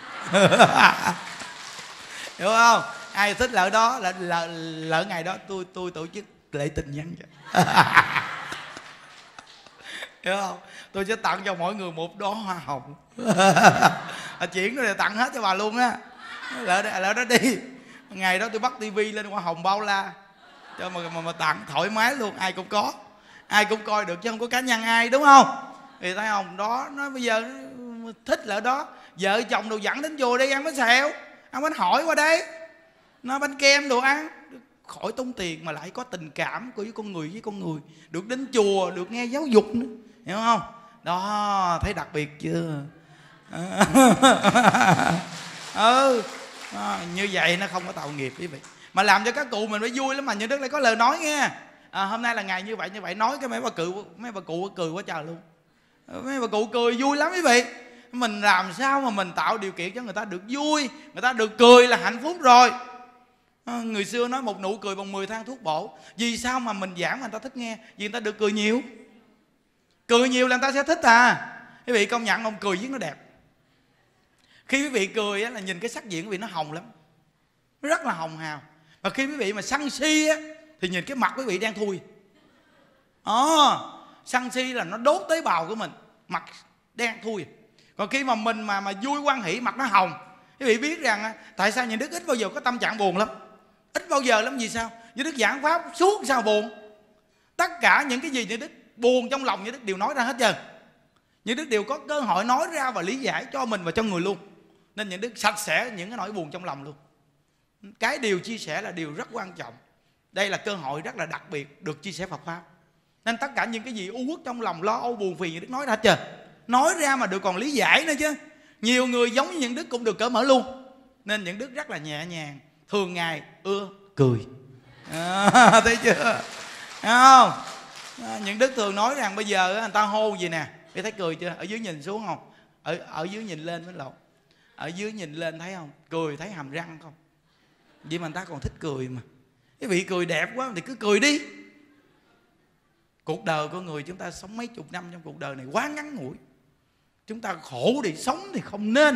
Hiểu không? Ai thích lỡ đó lỡ ngày đó tôi tổ chức lễ tình nhân cho. Hiểu không? Tôi sẽ tặng cho mỗi người một đóa hoa hồng. Chuyển rồi tặng hết cho bà luôn á. Lỡ đó đi. Ngày đó tôi bắt tivi lên hoa hồng bao la cho mà tặng thoải mái luôn, ai cũng có, ai cũng coi được chứ không có cá nhân ai, đúng không? Thì thấy không? Đó, nó bây giờ nó thích lỡ đó, vợ chồng đồ dẫn đến chùa đi ăn bánh xèo, ăn bánh hỏi qua đây, nó bánh kem đồ ăn, khỏi tốn tiền mà lại có tình cảm của con người với con người, được đến chùa, được nghe giáo dục nữa, hiểu không? Đó, thấy đặc biệt chưa? Như vậy nó không có tạo nghiệp quý vị, mà làm cho các cụ mình phải vui lắm. Mà như Đức lại có lời nói nghe, hôm nay là ngày như vậy nói cái mấy bà cụ cười quá trời luôn. Mấy bà cụ cười vui lắm quý vị. Mình làm sao mà mình tạo điều kiện cho người ta được vui, người ta được cười là hạnh phúc rồi. Người xưa nói một nụ cười bằng 10 thang thuốc bổ. Vì sao mà mình giảng mà người ta thích nghe? Vì người ta được cười nhiều. Cười nhiều là người ta sẽ thích à. Quý vị công nhận không? Cười viết nó đẹp. Khi quý vị cười á, là nhìn cái sắc diện quý vị nó hồng lắm, nó rất là hồng hào. Và khi quý vị mà sân si á, thì nhìn cái mặt quý vị đang thui. Sân si là nó đốt tế bào của mình, mặt đen thui. Còn khi mà mình mà vui hoan hỷ, mặt nó hồng. Quý vị biết rằng tại sao nhà Đức ít bao giờ có tâm trạng buồn lắm, ít bao giờ lắm. Vì sao? Nhà Đức giảng pháp suốt sao buồn. Tất cả những cái gì nhà Đức buồn trong lòng, nhà Đức đều nói ra hết trơn. Nhà Đức đều có cơ hội nói ra và lý giải cho mình và cho người luôn. Nên nhà Đức sạch sẽ những cái nỗi buồn trong lòng luôn. Cái điều chia sẻ là điều rất quan trọng. Đây là cơ hội rất là đặc biệt được chia sẻ Phật pháp. Nên tất cả những cái gì u uất trong lòng, lo âu buồn phiền, Đức nói ra hết trơn. Nói ra mà được còn lý giải nữa chứ. Nhiều người giống như những Đức cũng được cởi mở luôn. Nên những Đức rất là nhẹ nhàng, thường ngày ưa cười. Thấy chưa? Thấy không? Những Đức thường nói rằng bây giờ người ta hô gì nè, để thấy cười chưa? Ở dưới nhìn xuống không? Ở dưới nhìn lên mới lộn. Ở dưới nhìn lên thấy không? Cười thấy hàm răng không? Vì mà người ta còn thích cười mà. Cái vị cười đẹp quá thì cứ cười đi. Cuộc đời con người chúng ta sống mấy chục năm trong cuộc đời này quá ngắn ngủi. Chúng ta khổ thì sống thì không nên.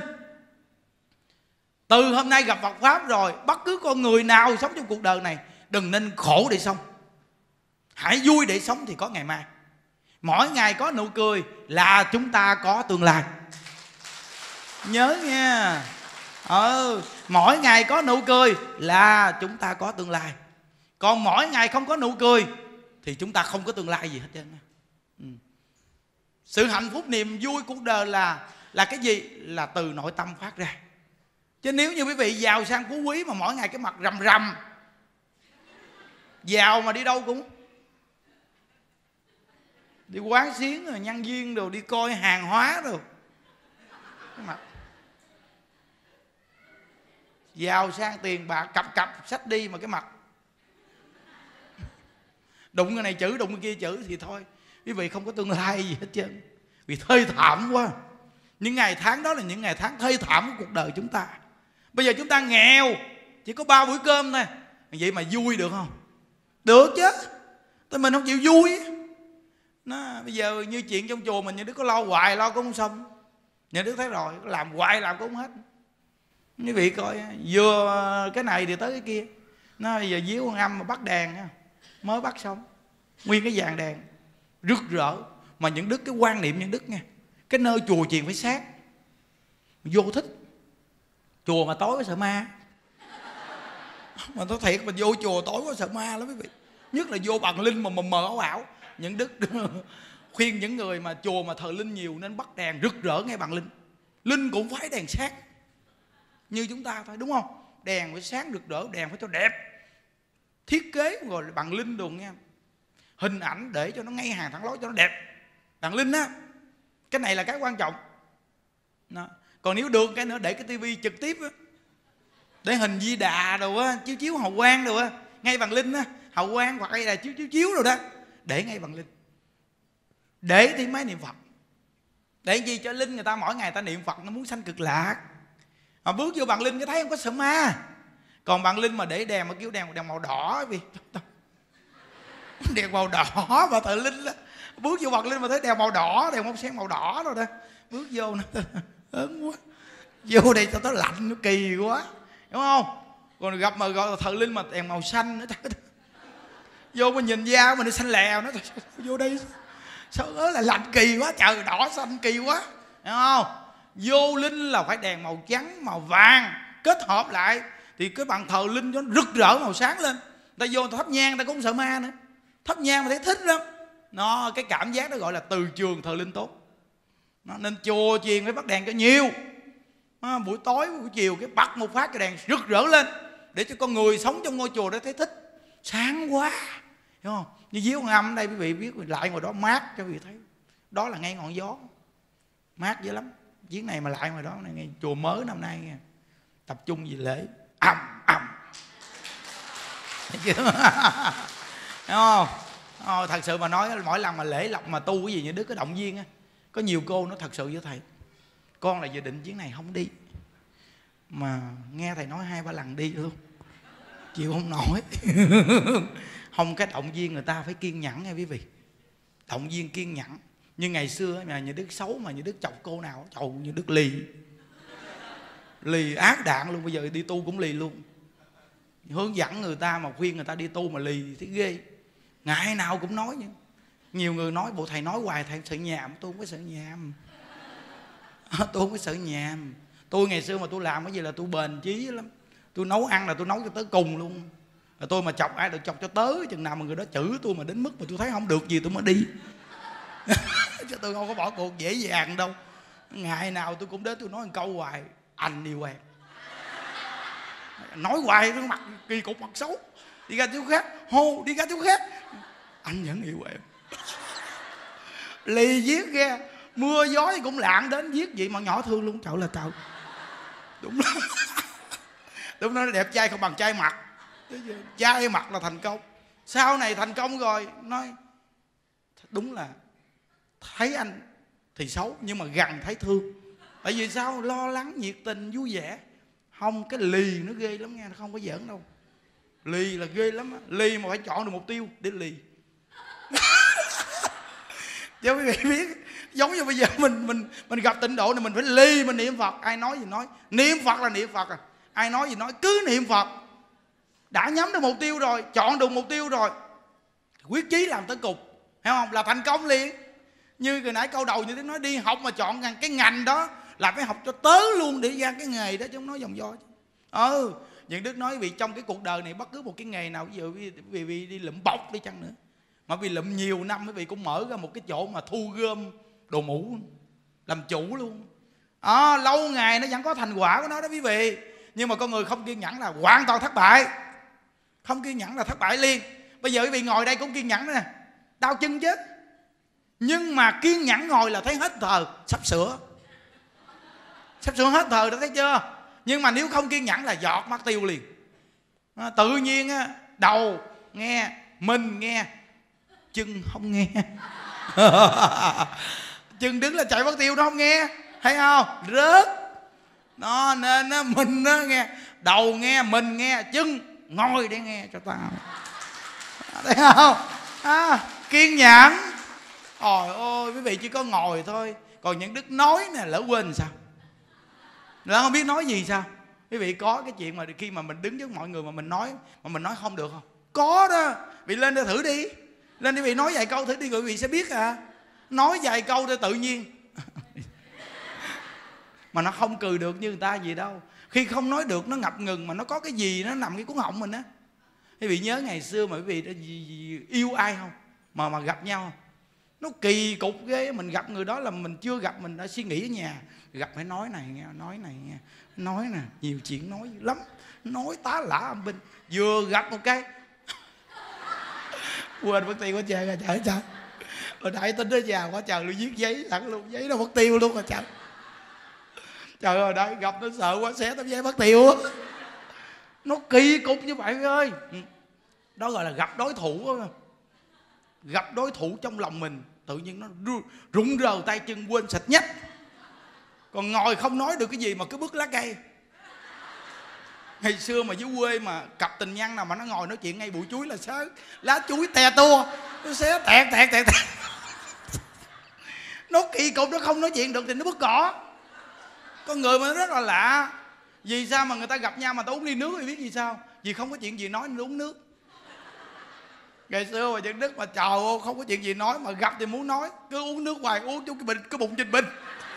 Từ hôm nay gặp Phật Pháp rồi, bất cứ con người nào sống trong cuộc đời này đừng nên khổ để sống. Hãy vui để sống thì có ngày mai. Mỗi ngày có nụ cười là chúng ta có tương lai. Nhớ nha. Mỗi ngày có nụ cười là chúng ta có tương lai. Còn mỗi ngày không có nụ cười thì chúng ta không có tương lai gì hết trơn. Sự hạnh phúc niềm vui cuộc đời là cái gì? Là từ nội tâm phát ra. Chứ nếu như quý vị giàu sang phú quý mà mỗi ngày cái mặt rằm rằm, giàu mà đi đâu cũng đi quán xuyến rồi nhân viên rồi đi coi hàng hóa rồi, cái mặt giàu sang tiền bạc cặp sách đi mà cái mặt đụng cái này chữ đụng cái kia chữ thì thôi quý vị không có tương lai gì hết trơn. Vì thê thảm quá. Những ngày tháng đó là những ngày tháng thê thảm của cuộc đời chúng ta. Bây giờ chúng ta nghèo, chỉ có 3 bữa cơm thôi, vậy mà vui được không? Được chứ. Tại mình không chịu vui. Bây giờ như chuyện trong chùa mình, như Đức có lo hoài lo cũng không xong. Như Đức thấy rồi, làm hoài làm cũng không hết. Quý vị coi, vừa cái này thì tới cái kia. Giờ díu con âm mà bắt đèn mới bắt xong, nguyên cái dàn đèn rực rỡ. Mà những Đức, cái quan niệm những Đức nha, cái nơi chùa chiền phải sáng. Vô thích. Chùa mà tối có sợ ma. Mà tôi thiệt, mà vô chùa tối có sợ ma lắm quý vị. Nhất là vô bằng linh mà mờ ảo ảo. Những Đức khuyên những người mà chùa mà thờ linh nhiều nên bắt đèn rực rỡ ngay bằng linh. Linh cũng phải đèn sáng như chúng ta thôi, đúng không? Đèn phải sáng rực rỡ, đèn phải cho đẹp. Thiết kế rồi bằng linh đồ nghe. Hình ảnh để cho nó ngay hàng thẳng lối cho nó đẹp. Bằng linh á. Cái này là cái quan trọng. Đó. Còn nếu được cái nữa để cái tivi trực tiếp á, để hình Di Đà đồ á, chiếu hào quang đồ á, ngay bằng linh á, hào quang hoặc là chiếu rồi đó, để ngay bằng linh. Để thì máy niệm Phật. Để gì cho linh người ta mỗi ngày ta niệm Phật nó muốn sanh cực lạc. Mà bước vô bằng linh cái thấy không có sợ ma. Còn bằng linh mà để đèn mà kêu đèn màu đỏ vì đèn màu đỏ mà thờ linh đó. Bước vô bằng linh mà thấy đèn màu đỏ, đèn bông sen màu đỏ rồi đó. Bước vô nó ớn quá. Vô đây tao lạnh nó kỳ quá, đúng không? Còn gặp mà gọi là thờ linh mà đèn màu xanh nữa. Vô mà nhìn da mà nó xanh lè, nó vô đây sao là lạnh kỳ quá, trời đỏ xanh kỳ quá, hiểu không? Vô linh là phải đèn màu trắng, màu vàng kết hợp lại thì cái bàn thờ linh cho nó rực rỡ màu sáng lên. Ta vô ta thắp nhang ta cũng không sợ ma nữa. Thắp nhang mà thấy thích lắm. Nó cái cảm giác đó gọi là từ trường thờ linh tốt. Nên chùa chiền phải bắt đèn cho nhiều. Buổi tối buổi chiều cái bắt một phát cái đèn rực rỡ lên để cho con người sống trong ngôi chùa đó thấy thích. Sáng quá, hiểu không? Như díu con âm đây quý vị biết lại ngồi đó mát cho quý vị thấy. Đó là ngay ngọn gió. Mát dữ lắm. Chuyến này mà lại ngoài đó này, chùa mới năm nay nghe. Tập trung gì lễ ầm thấy chưa? Đúng không? Thật sự mà nói mỗi lần mà lễ lọc mà tu cái gì như Đức có động viên á, có nhiều cô nó thật sự với thầy, con là dự định chuyến này không đi mà nghe thầy nói 2-3 lần đi luôn chịu không nổi. Không, cái động viên người ta phải kiên nhẫn nha quý vị, động viên kiên nhẫn. Như ngày xưa mà như Đức xấu mà như Đức chọc cô nào chầu như Đức lì ác đạn luôn. Bây giờ đi tu cũng lì luôn. Hướng dẫn người ta mà khuyên người ta đi tu mà lì thì ghê. Ngày nào cũng nói như. Nhiều người nói bộ thầy nói hoài thầy sợ nhàm. Tôi không có sợ nhàm. Tôi không có sợ nhàm. Tôi ngày xưa mà tôi làm cái gì là tôi bền chí lắm. Tôi nấu ăn là tôi nấu cho tới cùng luôn. Rồi tôi mà chọc ai được chọc cho tới chừng nào mà người đó chửi tôi mà đến mức mà tôi thấy không được gì tôi mới đi. Chứ tôi không có bỏ cuộc dễ dàng đâu. Ngày nào tôi cũng đến tôi nói một câu hoài: anh yêu em. Nói hoài cái mặt kỳ cục mặt xấu. Đi ra chỗ khác hô, đi ra chỗ khác anh vẫn yêu em. Lì viết ra, mưa gió cũng lạng đến viết vậy mà nhỏ thương luôn. Trời là trời. Đúng đó. Đúng đó, đẹp trai không bằng trai mặt. Trai mặt là thành công. Sau này thành công rồi nói đúng là thấy anh thì xấu nhưng mà gần thấy thương. Tại vì sao? Lo lắng, nhiệt tình, vui vẻ. Không, cái lì nó ghê lắm nha, nó không có giỡn đâu. Lì là ghê lắm á. Lì mà phải chọn được mục tiêu để lì. Cho quý vị biết, giống như bây giờ mình gặp tịnh độ này mình phải lì, mình niệm Phật. Ai nói gì nói, niệm Phật là niệm Phật à. Ai nói gì nói, cứ niệm Phật. Đã nhắm được mục tiêu rồi, chọn được mục tiêu rồi, quyết chí làm tới cùng, hiểu không? Là thành công liền. Như hồi nãy câu đầu như thế nói, đi học mà chọn cái ngành đó là phải học cho tới luôn để ra cái nghề đó, chứ không nói vòng vo. Những Đức nói vì trong cái cuộc đời này bất cứ một cái nghề nào, ví dụ vì đi lụm bọc đi chăng nữa, mà vì lụm nhiều năm quý vị cũng mở ra một cái chỗ mà thu gom đồ mũ, làm chủ luôn. Lâu ngày nó vẫn có thành quả của nó đó quý vị. Nhưng mà con người không kiên nhẫn là hoàn toàn thất bại. Không kiên nhẫn là thất bại liền. Bây giờ quý vị ngồi đây cũng kiên nhẫn nè, đau chân chứ. Nhưng mà kiên nhẫn ngồi là thấy hết thời, sắp sửa hết thời đó, thấy chưa? Nhưng mà nếu không kiên nhẫn là giọt mất tiêu liền. Tự nhiên á, đầu nghe, mình nghe, chân không nghe. Chân đứng là chạy mất tiêu, nó không nghe, thấy không? Rớt. Nó nên á, mình á nghe, đầu nghe, mình nghe, chân ngồi để nghe cho tao. Thấy không? Kiên nhẫn. Ôi ôi, quý vị chỉ có ngồi thôi. Còn những Đức nói nè, lỡ quên sao? Lỡ không biết nói gì sao? Quý vị có cái chuyện mà khi mà mình đứng trước mọi người mà mình nói không được không? Có đó. Vị lên đây thử đi. Lên đi, vị nói vài câu thử đi rồi quý vị sẽ biết à. Nói vài câu cho tự nhiên. Mà nó không cười được như người ta gì đâu. Khi không nói được nó ngập ngừng, mà nó có cái gì nó nằm cái cuốn họng mình á. Quý vị nhớ ngày xưa mà quý vị đã yêu ai không? Mà gặp nhau không? Nó kỳ cục ghê. Mình gặp người đó là mình chưa gặp, mình đã suy nghĩ ở nhà. Gặp phải nói này nghe, nói này nghe, nói nè, nhiều chuyện nói lắm, nói tá lả âm binh. Vừa gặp một cái quên mất tiêu quá trời rồi, trời trời. Hồi nãy tính tới nhà quá trời luôn, viết giấy sẵn luôn, giấy nó mất tiêu luôn rồi trời. Trời ơi, đây gặp nó sợ quá, xé tấm giấy mất tiêu. Nó kỳ cục như vậy ơi. Đó gọi là gặp đối thủ. Gặp đối thủ trong lòng mình, tự nhiên nó rụng rời tay chân, quên sạch nhất. Còn ngồi không nói được cái gì mà cứ bứt lá cây. Ngày xưa mà dưới quê mà cặp tình nhân nào mà nó ngồi nói chuyện ngay bụi chuối là sớ, lá chuối tè tua, nó xé tẹt. Nó kỳ cục, nó không nói chuyện được thì nó bứt cỏ. Con người mà nó rất là lạ. Vì sao mà người ta gặp nhau mà ta uống ly nước thì biết vì sao? Vì không có chuyện gì nói nên uống nước. Ngày xưa mà Nhân Đức mà trời ơi, không có chuyện gì nói, mà gặp thì muốn nói, cứ uống nước hoài, uống chút cái bụng trình bình.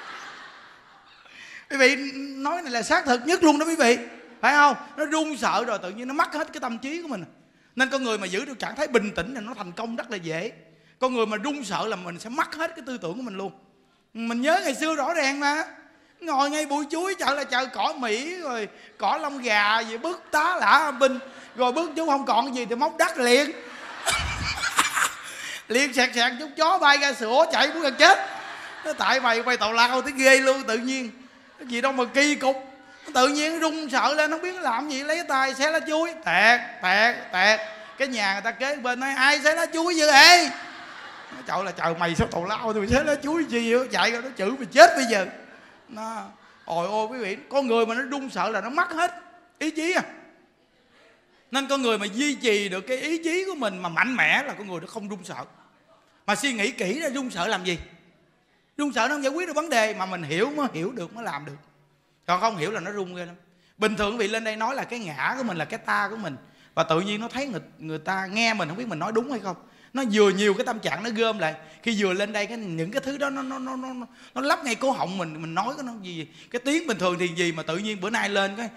Quý vị nói này là xác thực nhất luôn đó quý vị, phải không? Nó run sợ rồi tự nhiên nó mất hết cái tâm trí của mình. Nên con người mà giữ được trạng thái bình tĩnh là nó thành công rất là dễ. Con người mà run sợ là mình sẽ mất hết cái tư tưởng của mình luôn. Mình nhớ ngày xưa rõ ràng mà, ngồi ngay bụi chuối chợ là chợ cỏ Mỹ rồi cỏ lông gà gì bứt tá lả binh, rồi bứt chú không còn gì thì móc đất liền. Liền sẹt chút chó bay ra sủa chạy muốn gần chết. Nó tại mày quay tào lao tới ghê luôn. Tự nhiên cái gì đâu mà kỳ cục, tự nhiên run sợ lên không biết làm gì, lấy tay xé lá chuối tẹt. Cái nhà người ta kế bên nói ai xé lá chuối vậy ê. Nó trời là trời mày sao tào lao thì mày xé lá chuối gì vậy? Chạy ra nó chửi mày chết bây giờ. Nó ôi ôi quý vị, con người mà nó run sợ là nó mất hết ý chí à. Nên con người mà duy trì được cái ý chí của mình mà mạnh mẽ là con người nó không run sợ. Mà suy nghĩ kỹ ra run sợ làm gì? Run sợ nó không giải quyết được vấn đề, mà mình hiểu mới hiểu được, mới làm được. Còn không hiểu là nó run ghê lắm. Bình thường quý vị lên đây nói là cái ngã của mình, là cái ta của mình, và tự nhiên nó thấy người ta nghe mình không biết mình nói đúng hay không. Nó vừa nhiều cái tâm trạng nó gom lại. Khi vừa lên đây những cái thứ đó nó lắp ngay cổ họng mình nói cái nó gì. Cái tiếng bình thường thì gì mà tự nhiên bữa nay lên cái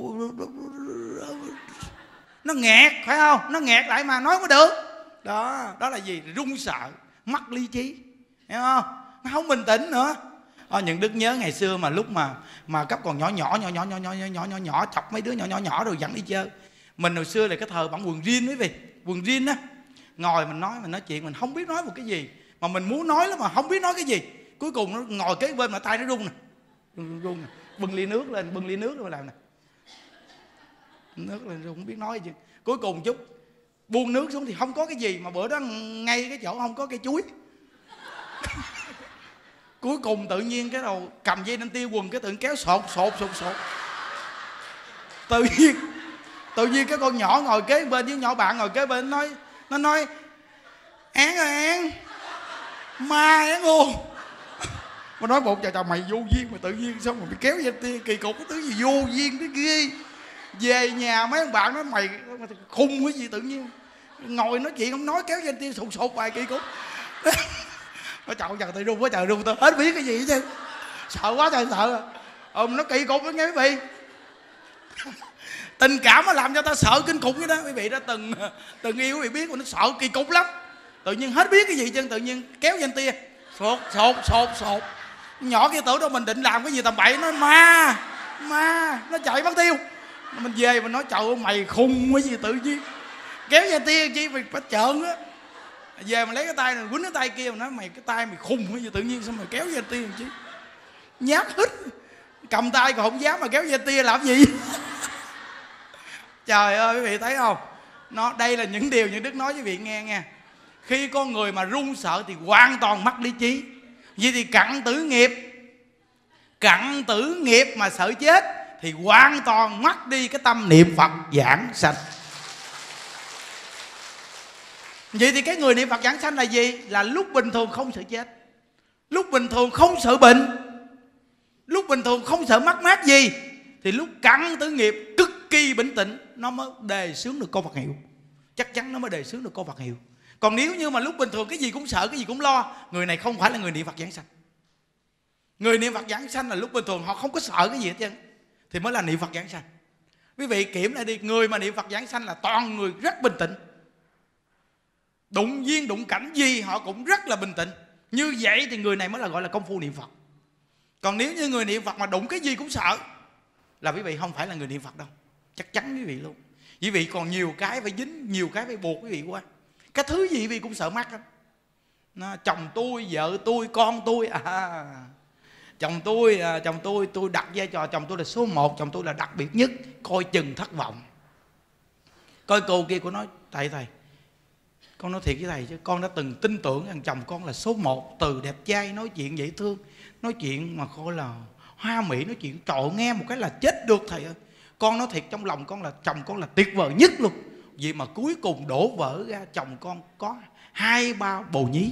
nó nghẹt, phải không? Nó nghẹt lại mà nói mới được. Đó là gì? Run sợ, mất lý trí, hiểu không? Nó không bình tĩnh nữa. Những Đức nhớ ngày xưa mà lúc mà cấp còn nhỏ chọc mấy đứa nhỏ rồi dẫn đi chơi. Mình hồi xưa là cái thời bận quần jean quý vị, quần jean á. Ngồi mình nói chuyện mình không biết nói một cái gì, mà mình muốn nói lắm mà không biết nói cái gì. Cuối cùng nó ngồi kế bên mà tay nó run nè, run nè, bưng ly nước lên mà làm nè, nước lên không biết nói gì. Cuối cùng chút buông nước xuống thì không có cái gì, mà bữa đó ngay cái chỗ không có cây chuối. Cuối cùng tự nhiên cái đầu cầm dây nên tiêu quần, cái tự nhiên kéo sột. Tự nhiên cái con nhỏ ngồi kế bên với nhỏ bạn ngồi kế bên nó nói Án ơi Án, ma Án luôn. Mà nói một trời mày vô duyên mà tự nhiên xong rồi bị kéo dây tia, kỳ cục cái thứ gì vô duyên cái ghê. Về nhà mấy ông bạn nói mày khùng cái gì, tự nhiên ngồi nói chuyện không nói kéo dây tia sụt bài kỳ cục. Nó trời tôi run quá trời, run tôi hết biết cái gì chứ, sợ quá trời sợ. Nó kỳ cục đó nghe quý vị. Tình cảm nó làm cho ta sợ kinh khủng vậy đó quý vị. Đã từng yêu quý vị biết, nó sợ kỳ cục lắm. Tự nhiên hết biết cái gì chứ, tự nhiên kéo dây tia sột. Nhỏ kia tưởng đâu mình định làm cái gì tầm bậy, nó ma nó chạy mất tiêu. Mình về mình nói trời ơi mày khùng cái gì, tự nhiên kéo dây tia chi mày bắt trợn á. Về mà lấy cái tay này quýnh cái tay kia mà nói mày cái tay mày khùng cái gì, tự nhiên xong mày kéo dây tia chứ, nhát hít, cầm tay còn không dám mà kéo dây tia làm gì. Trời ơi quý vị thấy không, đây là những điều những Đức nói với quý vị nghe nha. Khi con người mà run sợ thì hoàn toàn mất lý trí. Vậy thì cận tử nghiệp mà sợ chết thì hoàn toàn mất đi cái tâm niệm Phật giảng sanh. Vậy thì cái người niệm Phật giảng sanh là gì? Là lúc bình thường không sợ chết, lúc bình thường không sợ bệnh, lúc bình thường không sợ mất mát gì, thì lúc cận tử nghiệp cực kỳ bình tĩnh nó mới đề xướng được câu Phật hiệu. Chắc chắn nó mới đề xướng được câu Phật hiệu. Còn nếu như mà lúc bình thường cái gì cũng sợ, cái gì cũng lo, người này không phải là người niệm Phật giảng sanh. Người niệm Phật giảng sanh là lúc bình thường họ không có sợ cái gì hết trơn, thì mới là niệm Phật giảng sanh. Quý vị kiểm lại đi, người mà niệm Phật giảng sanh là toàn người rất bình tĩnh. Đụng duyên đụng cảnh gì họ cũng rất là bình tĩnh. Như vậy thì người này mới là gọi là công phu niệm Phật. Còn nếu như người niệm Phật mà đụng cái gì cũng sợ là quý vị không phải là người niệm Phật đâu, chắc chắn quý vị luôn. Quý vị còn nhiều cái phải dính, nhiều cái phải buộc quý vị qua. Cái thứ gì quý vị cũng sợ mắc lắm. Chồng tôi, vợ tôi, con tôi, chồng tôi đặt vai trò chồng tôi là số 1, chồng tôi là đặc biệt nhất, coi chừng thất vọng. Coi cô kia của nói thầy con nói thiệt với thầy chứ con đã từng tin tưởng rằng chồng con là số 1, từ đẹp trai, nói chuyện dễ thương, nói chuyện mà coi là hoa mỹ, nói chuyện trời nghe một cái là chết được thầy ơi. Con nói thiệt trong lòng con là chồng con là tuyệt vời nhất luôn. Vậy mà cuối cùng đổ vỡ ra chồng con có 2-3 bồ nhí.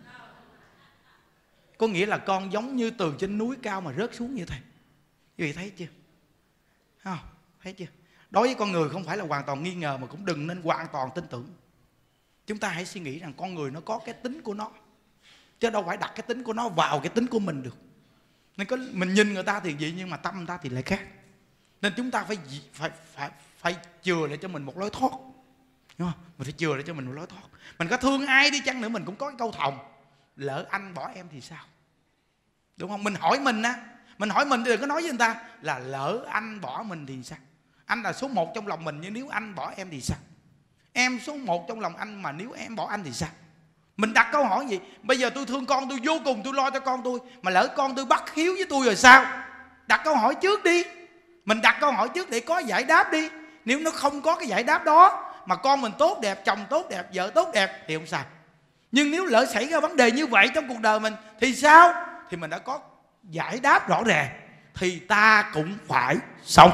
Có nghĩa là con giống như từ trên núi cao mà rớt xuống như thầy. Quý vị thấy chưa? Không, thấy chưa? Đối với con người không phải là hoàn toàn nghi ngờ, mà cũng đừng nên hoàn toàn tin tưởng. Chúng ta hãy suy nghĩ rằng con người nó có cái tính của nó, chứ đâu phải đặt cái tính của nó vào cái tính của mình được. Nên mình nhìn người ta thì vậy, nhưng mà tâm người ta thì lại khác. Nên chúng ta phải chừa lại cho mình một lối thoát, đúng không? Mình phải chừa lại cho mình một lối thoát. Mình có thương ai đi chăng nữa mình cũng có cái câu thòng: lỡ anh bỏ em thì sao, đúng không? Mình hỏi mình thì đừng có nói với người ta là lỡ anh bỏ mình thì sao. Anh là số 1 trong lòng mình, nhưng nếu anh bỏ em thì sao? Em số 1 trong lòng anh, mà nếu em bỏ anh thì sao? Mình đặt câu hỏi gì? Bây giờ tôi thương con tôi vô cùng, tôi lo cho con tôi, mà lỡ con tôi bất hiếu với tôi rồi sao? Đặt câu hỏi trước đi. Mình đặt câu hỏi trước để có giải đáp đi. Nếu nó không có cái giải đáp đó, mà con mình tốt đẹp, chồng tốt đẹp, vợ tốt đẹp thì không sao. Nhưng nếu lỡ xảy ra vấn đề như vậy trong cuộc đời mình thì sao? Thì mình đã có giải đáp rõ ràng, thì ta cũng phải sống,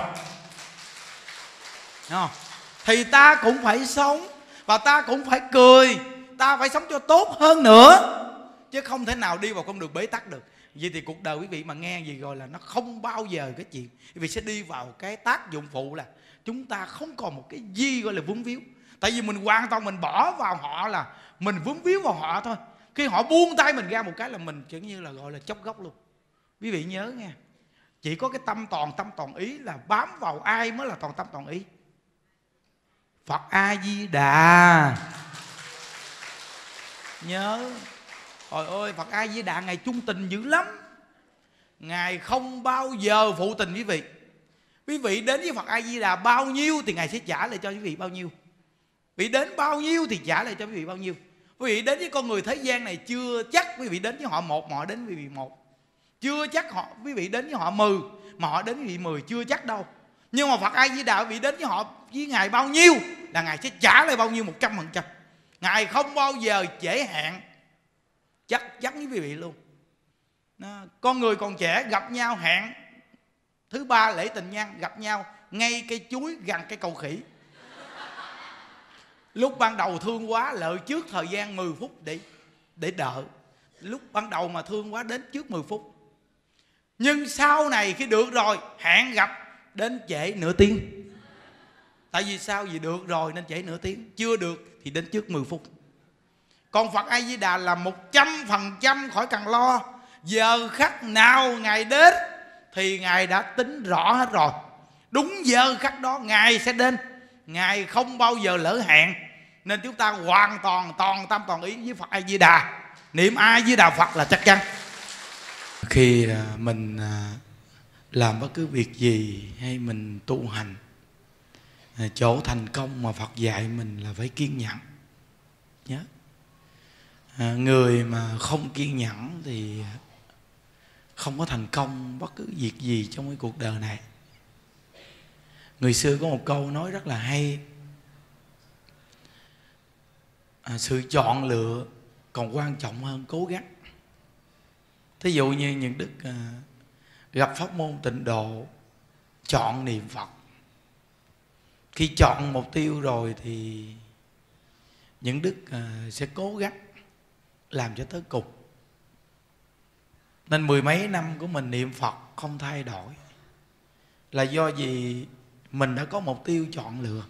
đúng không? Thì ta cũng phải sống, và ta cũng phải cười, ta phải sống cho tốt hơn nữa, chứ không thể nào đi vào con đường bế tắc được. Vậy thì cuộc đời quý vị mà nghe gì rồi là nó không bao giờ cái chuyện. Quý vị sẽ đi vào cái tác dụng phụ là chúng ta không còn một cái gì gọi là vướng víu. Tại vì mình hoàn toàn mình bỏ vào họ, là mình vướng víu vào họ thôi. Khi họ buông tay mình ra một cái là mình chẳng như là gọi là chốc gốc luôn. Quý vị nhớ nghe, chỉ có cái tâm toàn ý là bám vào ai mới là toàn tâm toàn ý. Phật A Di Đà. Nhớ, trời ơi, Phật A Di Đà Ngài chung tình dữ lắm. Ngài không bao giờ phụ tình quý vị. Quý vị đến với Phật A Di Đà bao nhiêu thì Ngài sẽ trả lại cho quý vị bao nhiêu. Quý vị đến bao nhiêu thì trả lại cho quý vị bao nhiêu. Quý vị đến với con người thế gian này chưa chắc quý vị đến với họ một mà họ đến với quý vị một. Chưa chắc quý vị đến với họ 10 mà họ đến với quý vị 10, chưa chắc đâu. Nhưng mà Phật A Di Đà, quý vị đến với họ với Ngài bao nhiêu là Ngài sẽ trả lại bao nhiêu 100%. Ngài không bao giờ trễ hạn, chắc chắn với quý vị luôn. Con người còn trẻ gặp nhau hẹn thứ 3 lễ tình nhân, gặp nhau ngay cây chuối gần cây cầu khỉ. Lúc ban đầu thương quá lợi trước thời gian 10 phút để đợi. Lúc ban đầu mà thương quá đến trước 10 phút. Nhưng sau này khi được rồi hẹn gặp đến trễ nửa tiếng. Tại vì sao? Vì được rồi nên trễ nửa tiếng, chưa được thì đến trước 10 phút. Còn Phật A Di Đà là 100% khỏi cần lo. Giờ khắc nào Ngài đến thì Ngài đã tính rõ hết rồi. Đúng giờ khắc đó Ngài sẽ đến. Ngài không bao giờ lỡ hẹn. Nên chúng ta hoàn toàn toàn tâm toàn ý với Phật A Di Đà. Niệm A Di Đà Phật là chắc chắn. Khi mình làm bất cứ việc gì hay mình tu hành, chỗ thành công mà Phật dạy mình là phải kiên nhẫn. Nhớ, người mà không kiên nhẫn thì không có thành công bất cứ việc gì trong cái cuộc đời này. Người xưa có một câu nói rất là hay: sự chọn lựa còn quan trọng hơn cố gắng. Thí dụ như những đức gặp pháp môn tịnh độ, chọn niệm Phật. Khi chọn mục tiêu rồi thì những đức sẽ cố gắng làm cho tới cùng. Nên 10 mấy năm của mình niệm Phật không thay đổi là do gì? Mình đã có mục tiêu chọn lựa.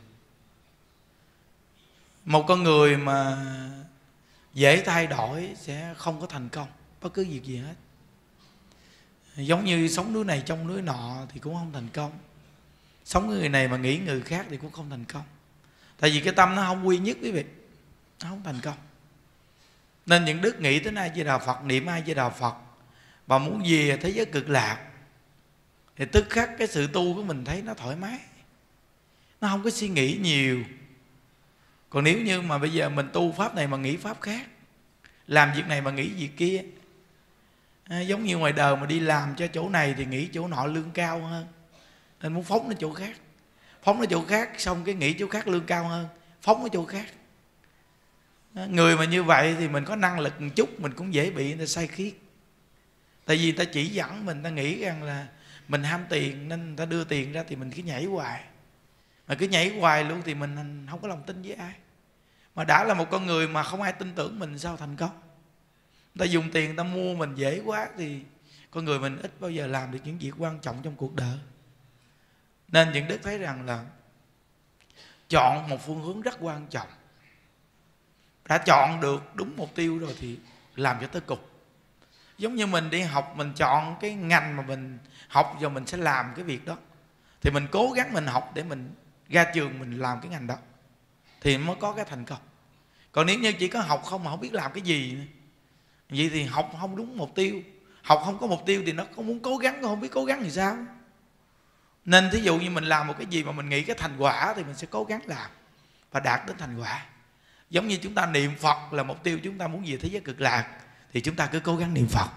Một con người mà dễ thay đổi sẽ không có thành công bất cứ việc gì hết. Giống như sống núi này trong núi nọ thì cũng không thành công. Sống người này mà nghĩ người khác thì cũng không thành công. Tại vì cái tâm nó không quy nhất quý vị, nó không thành công. Nên những đức nghĩ tới A Di Đà Phật, niệm A Di Đà Phật và muốn về thế giới cực lạc thì tức khắc cái sự tu của mình thấy nó thoải mái, nó không có suy nghĩ nhiều. Còn nếu như mà bây giờ mình tu pháp này mà nghĩ pháp khác, làm việc này mà nghĩ việc kia, giống như ngoài đời mà đi làm cho chỗ này thì nghĩ chỗ nọ lương cao hơn nên muốn phóng đến chỗ khác. Phóng đến chỗ khác xong cái nghĩ chỗ khác lương cao hơn, phóng ở chỗ khác. Người mà như vậy thì mình có năng lực một chút mình cũng dễ bị người ta sai khiết. Tại vì ta chỉ dẫn mình, ta nghĩ rằng là mình ham tiền nên người ta đưa tiền ra thì mình cứ nhảy hoài. Mà cứ nhảy hoài luôn thì mình không có lòng tin với ai. Mà đã là một con người mà không ai tin tưởng mình sao thành công. Người ta dùng tiền người ta mua mình dễ quá thì con người mình ít bao giờ làm được những việc quan trọng trong cuộc đời. Nên những đức thấy rằng là chọn một phương hướng rất quan trọng. Đã chọn được đúng mục tiêu rồi thì làm cho tới cùng. Giống như mình đi học, mình chọn cái ngành mà mình học rồi mình sẽ làm cái việc đó, thì mình cố gắng mình học để mình ra trường mình làm cái ngành đó thì mới có cái thành công. Còn nếu như chỉ có học không mà không biết làm cái gì nữa, vậy thì học không đúng mục tiêu. Học không có mục tiêu thì nó không muốn cố gắng, không biết cố gắng thì sao. Nên thí dụ như mình làm một cái gì mà mình nghĩ cái thành quả thì mình sẽ cố gắng làm và đạt đến thành quả. Giống như chúng ta niệm Phật là mục tiêu chúng ta muốn về thế giới cực lạc thì chúng ta cứ cố gắng niệm Phật.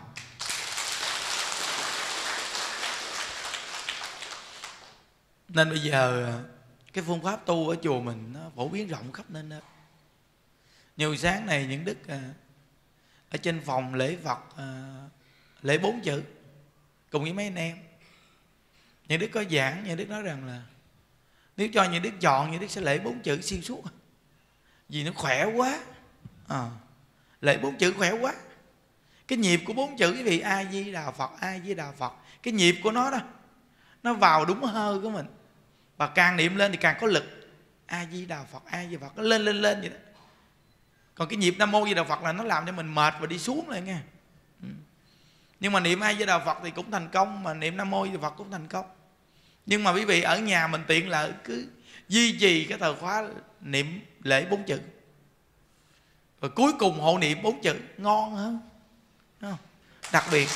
Nên bây giờ cái phương pháp tu ở chùa mình nó phổ biến rộng khắp nên đó. Nhiều sáng này những đức ở trên phòng lễ Phật, lễ 4 chữ cùng với mấy anh em. Những đức có giảng, những đức nói rằng là nếu cho những đức chọn, những đức sẽ lễ 4 chữ xuyên suốt. Vì nó khỏe quá. Lễ 4 chữ khỏe quá. Cái nhịp của 4 chữ quý vị, A Di Đà Phật, A Di Đà Phật, cái nhịp của nó đó, nó vào đúng hơi của mình. Và càng niệm lên thì càng có lực. A Di Đà Phật, A Di Đà Phật, nó lên lên lên vậy đó. Còn cái nhịp Nam Mô Di Đà Phật là nó làm cho mình mệt và đi xuống lại nghe. Nhưng mà niệm A Di Đà Phật thì cũng thành công, mà niệm Nam Mô Di Đà Phật cũng thành công. Nhưng mà quý vị ở nhà mình tiện là cứ duy trì cái thời khóa niệm lễ 4 chữ, rồi cuối cùng hộ niệm 4 chữ ngon hơn, không? Đặc biệt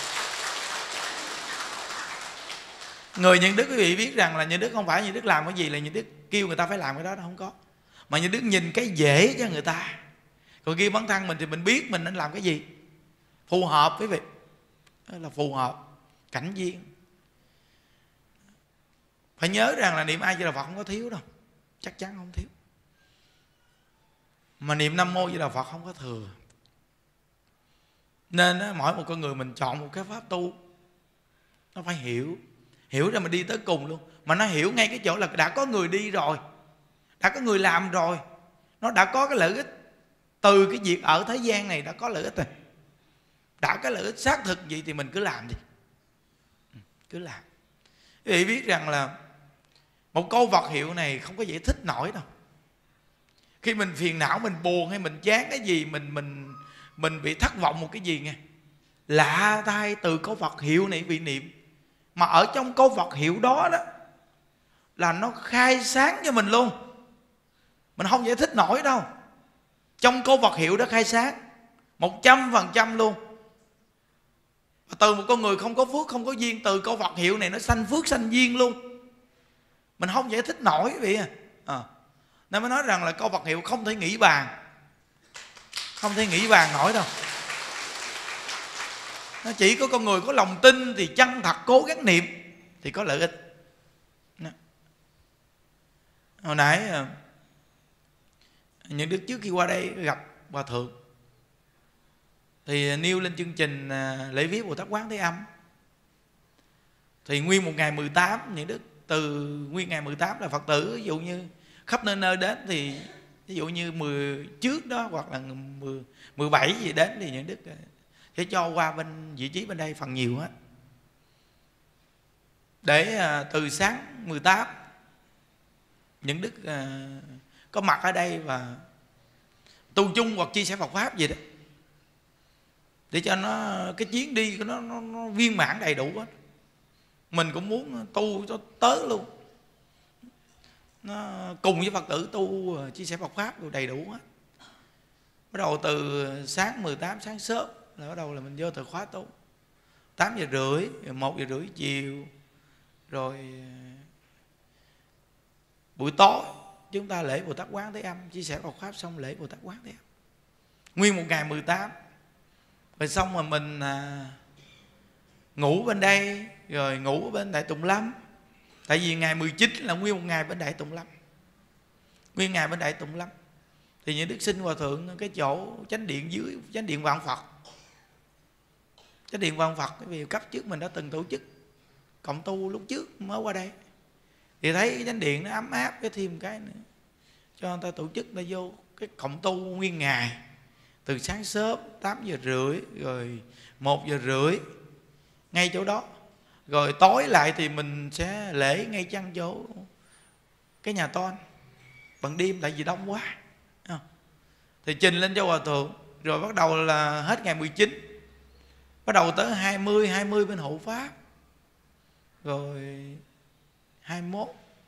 người Nhân Đức quý vị biết rằng là Nhân Đức không phải Nhân Đức làm cái gì là Nhân Đức kêu người ta phải làm cái đó, nó không có. Mà Nhân Đức nhìn cái dễ cho người ta, Còn ghi bản thân mình thì mình biết mình nên làm cái gì phù hợp với việc, đó là phù hợp cảnh duyên. Phải nhớ rằng là niệm A Di Đà Phật không có thiếu đâu, chắc chắn không thiếu. Mà niệm Nam Mô Di Đà Phật không có thừa. Nên á, mỗi một con người mình chọn một cái pháp tu, nó phải hiểu ra mình đi tới cùng luôn. Mà nó hiểu ngay cái chỗ là đã có người đi rồi, đã có người làm rồi, nó đã có cái lợi ích. Từ cái việc ở thế gian này đã có lợi ích rồi, đã có lợi ích xác thực gì thì mình cứ làm đi, cứ làm. Quý vị biết rằng là một câu vật hiệu này không có dễ thích nổi đâu. Khi mình phiền não, mình buồn hay mình chán cái gì, mình bị thất vọng một cái gì nghe, lạ thay từ câu Phật hiệu này bị niệm. Mà ở trong câu Phật hiệu đó đó là nó khai sáng cho mình luôn. Mình không giải thích nổi đâu. Trong câu Phật hiệu đó khai sáng 100% luôn. Và từ một con người không có phước, không có duyên, từ câu Phật hiệu này nó sanh phước sanh duyên luôn. Mình không giải thích nổi vậy à. Nên mới nói rằng là câu Phật hiệu không thể nghĩ bàn, không thể nghĩ bàn nổi đâu. Nó chỉ có con người có lòng tin thì chân thật cố gắng niệm thì có lợi ích. Hồi nãy những đức trước khi qua đây gặp Hòa Thượng thì nêu lên chương trình lễ viếng Bồ Tát Quán Thế Âm. Thì nguyên một ngày 18, những đức từ nguyên ngày 18 là Phật tử ví dụ như khắp nơi nơi đến, thì ví dụ như 10 trước đó hoặc là 17 gì đến thì những đức sẽ cho qua bên vị trí bên đây phần nhiều hết. Để từ sáng 18 những đức có mặt ở đây và tu chung hoặc chia sẻ Phật Pháp gì đó, để cho nó cái chuyến đi của nó viên mãn đầy đủ hết. Mình cũng muốn tu cho tới luôn, nó cùng với Phật tử tu chia sẻ Phật Pháp rồi đầy đủ hết. Bắt đầu từ sáng 18 sáng sớm là bắt đầu là mình vô thời khóa tu 8 giờ rưỡi, 1 giờ rưỡi chiều. Rồi buổi tối chúng ta lễ Bồ Tát Quán Thế Âm, chia sẻ Phật Pháp xong lễ Bồ Tát Quán Thế Âm. Nguyên một ngày 18. Rồi xong mà mình ngủ bên đây, rồi ngủ bên Đại Tùng Lâm. Tại vì ngày 19 là nguyên một ngày bên Đại Tùng Lâm, nguyên ngày bên Đại Tùng Lâm. Thì những đức xin Hòa Thượng cái chỗ chánh điện dưới, chánh điện Vạn Phật. Chánh điện Vạn Phật, vì cấp trước mình đã từng tổ chức cộng tu lúc trước mới qua đây, thì thấy cái chánh điện nó ấm áp, cái thêm cái nữa cho người ta tổ chức nó vô cái cộng tu nguyên ngày, từ sáng sớm 8 giờ rưỡi rồi 1 giờ rưỡi ngay chỗ đó. Rồi tối lại thì mình sẽ lễ ngay chăng chỗ cái nhà toan bằng đêm, tại vì đông quá thì trình lên cho Hòa Thượng. Rồi bắt đầu là hết ngày 19, bắt đầu tới 20 bên hộ Pháp, rồi 21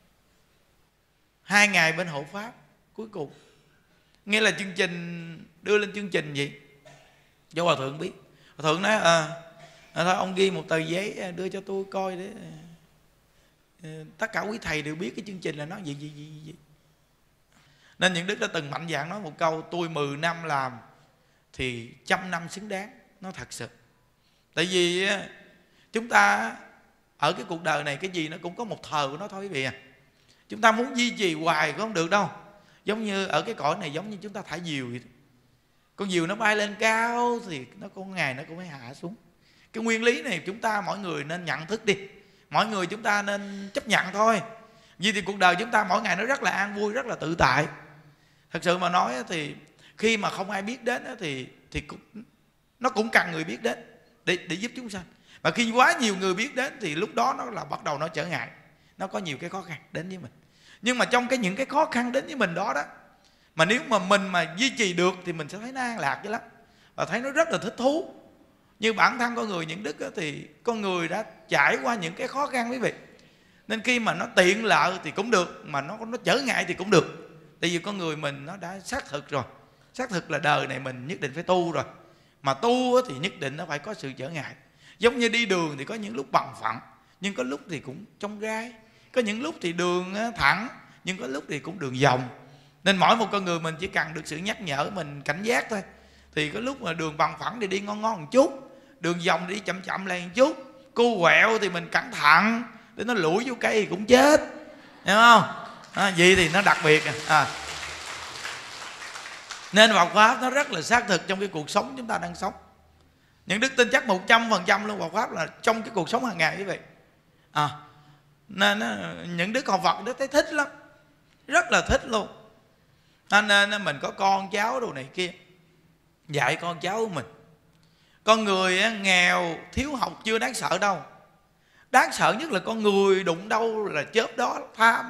2 ngày bên hộ Pháp cuối cùng. Nghĩa là chương trình, đưa lên chương trình gì cho Hòa Thượng biết. Hòa Thượng nói thôi ông ghi một tờ giấy đưa cho tôi coi để tất cả quý thầy đều biết cái chương trình là nó gì. Nên những đức đã từng mạnh dạn nói một câu: tôi 10 năm làm thì 100 năm xứng đáng. Nó thật sự. Tại vì chúng ta ở cái cuộc đời này cái gì nó cũng có một thời của nó thôi quý vị à. Chúng ta muốn duy trì hoài cũng không được đâu. Giống như ở cái cõi này giống như chúng ta thả diều vậy. Con diều nó bay lên cao thì nó có ngày nó cũng phải hạ xuống. Cái nguyên lý này chúng ta mỗi người nên nhận thức đi. Mỗi người chúng ta nên chấp nhận thôi. Vì thì cuộc đời chúng ta mỗi ngày nó rất là an vui, rất là tự tại. Thật sự mà nói thì khi mà không ai biết đến thì nó cũng cần người biết đến để giúp chúng sanh. Và khi quá nhiều người biết đến thì lúc đó nó là bắt đầu nó trở ngại, nó có nhiều cái khó khăn đến với mình. Nhưng mà trong những cái khó khăn đến với mình đó mà nếu mà mình mà duy trì được thì mình sẽ thấy nó an lạc dữ lắm, và thấy nó rất là thích thú. Như bản thân con người những đức thì con người đã trải qua những cái khó khăn quý vị, nên khi mà nó tiện lợi thì cũng được, mà nó trở ngại thì cũng được. Tại vì con người mình nó đã xác thực rồi, xác thực là đời này mình nhất định phải tu rồi. Mà tu thì nhất định nó phải có sự trở ngại. Giống như đi đường thì có những lúc bằng phẳng, nhưng có lúc thì cũng trong gai. Có những lúc thì đường thẳng, nhưng có lúc thì cũng đường vòng. Nên mỗi một con người mình chỉ cần được sự nhắc nhở, mình cảnh giác thôi. Thì có lúc mà đường bằng phẳng thì đi ngon ngon một chút, đường vòng thì đi chậm chậm lại một chút, cu quẹo thì mình cẩn thận, để nó lủi vô cây thì cũng chết, hiểu không? Vậy thì nó đặc biệt. Nên Phật Pháp nó rất là xác thực trong cái cuộc sống chúng ta đang sống. Những đức tin chắc 100% luôn Phật Pháp là trong cái cuộc sống hàng ngày quý vị. Nên những đức học Phật nó thấy thích lắm, rất là thích luôn. Nên mình có con cháu đồ này kia, dạy con cháu của mình. Con người nghèo thiếu học chưa đáng sợ đâu. Đáng sợ nhất là con người đụng đâu là chớp đó tham.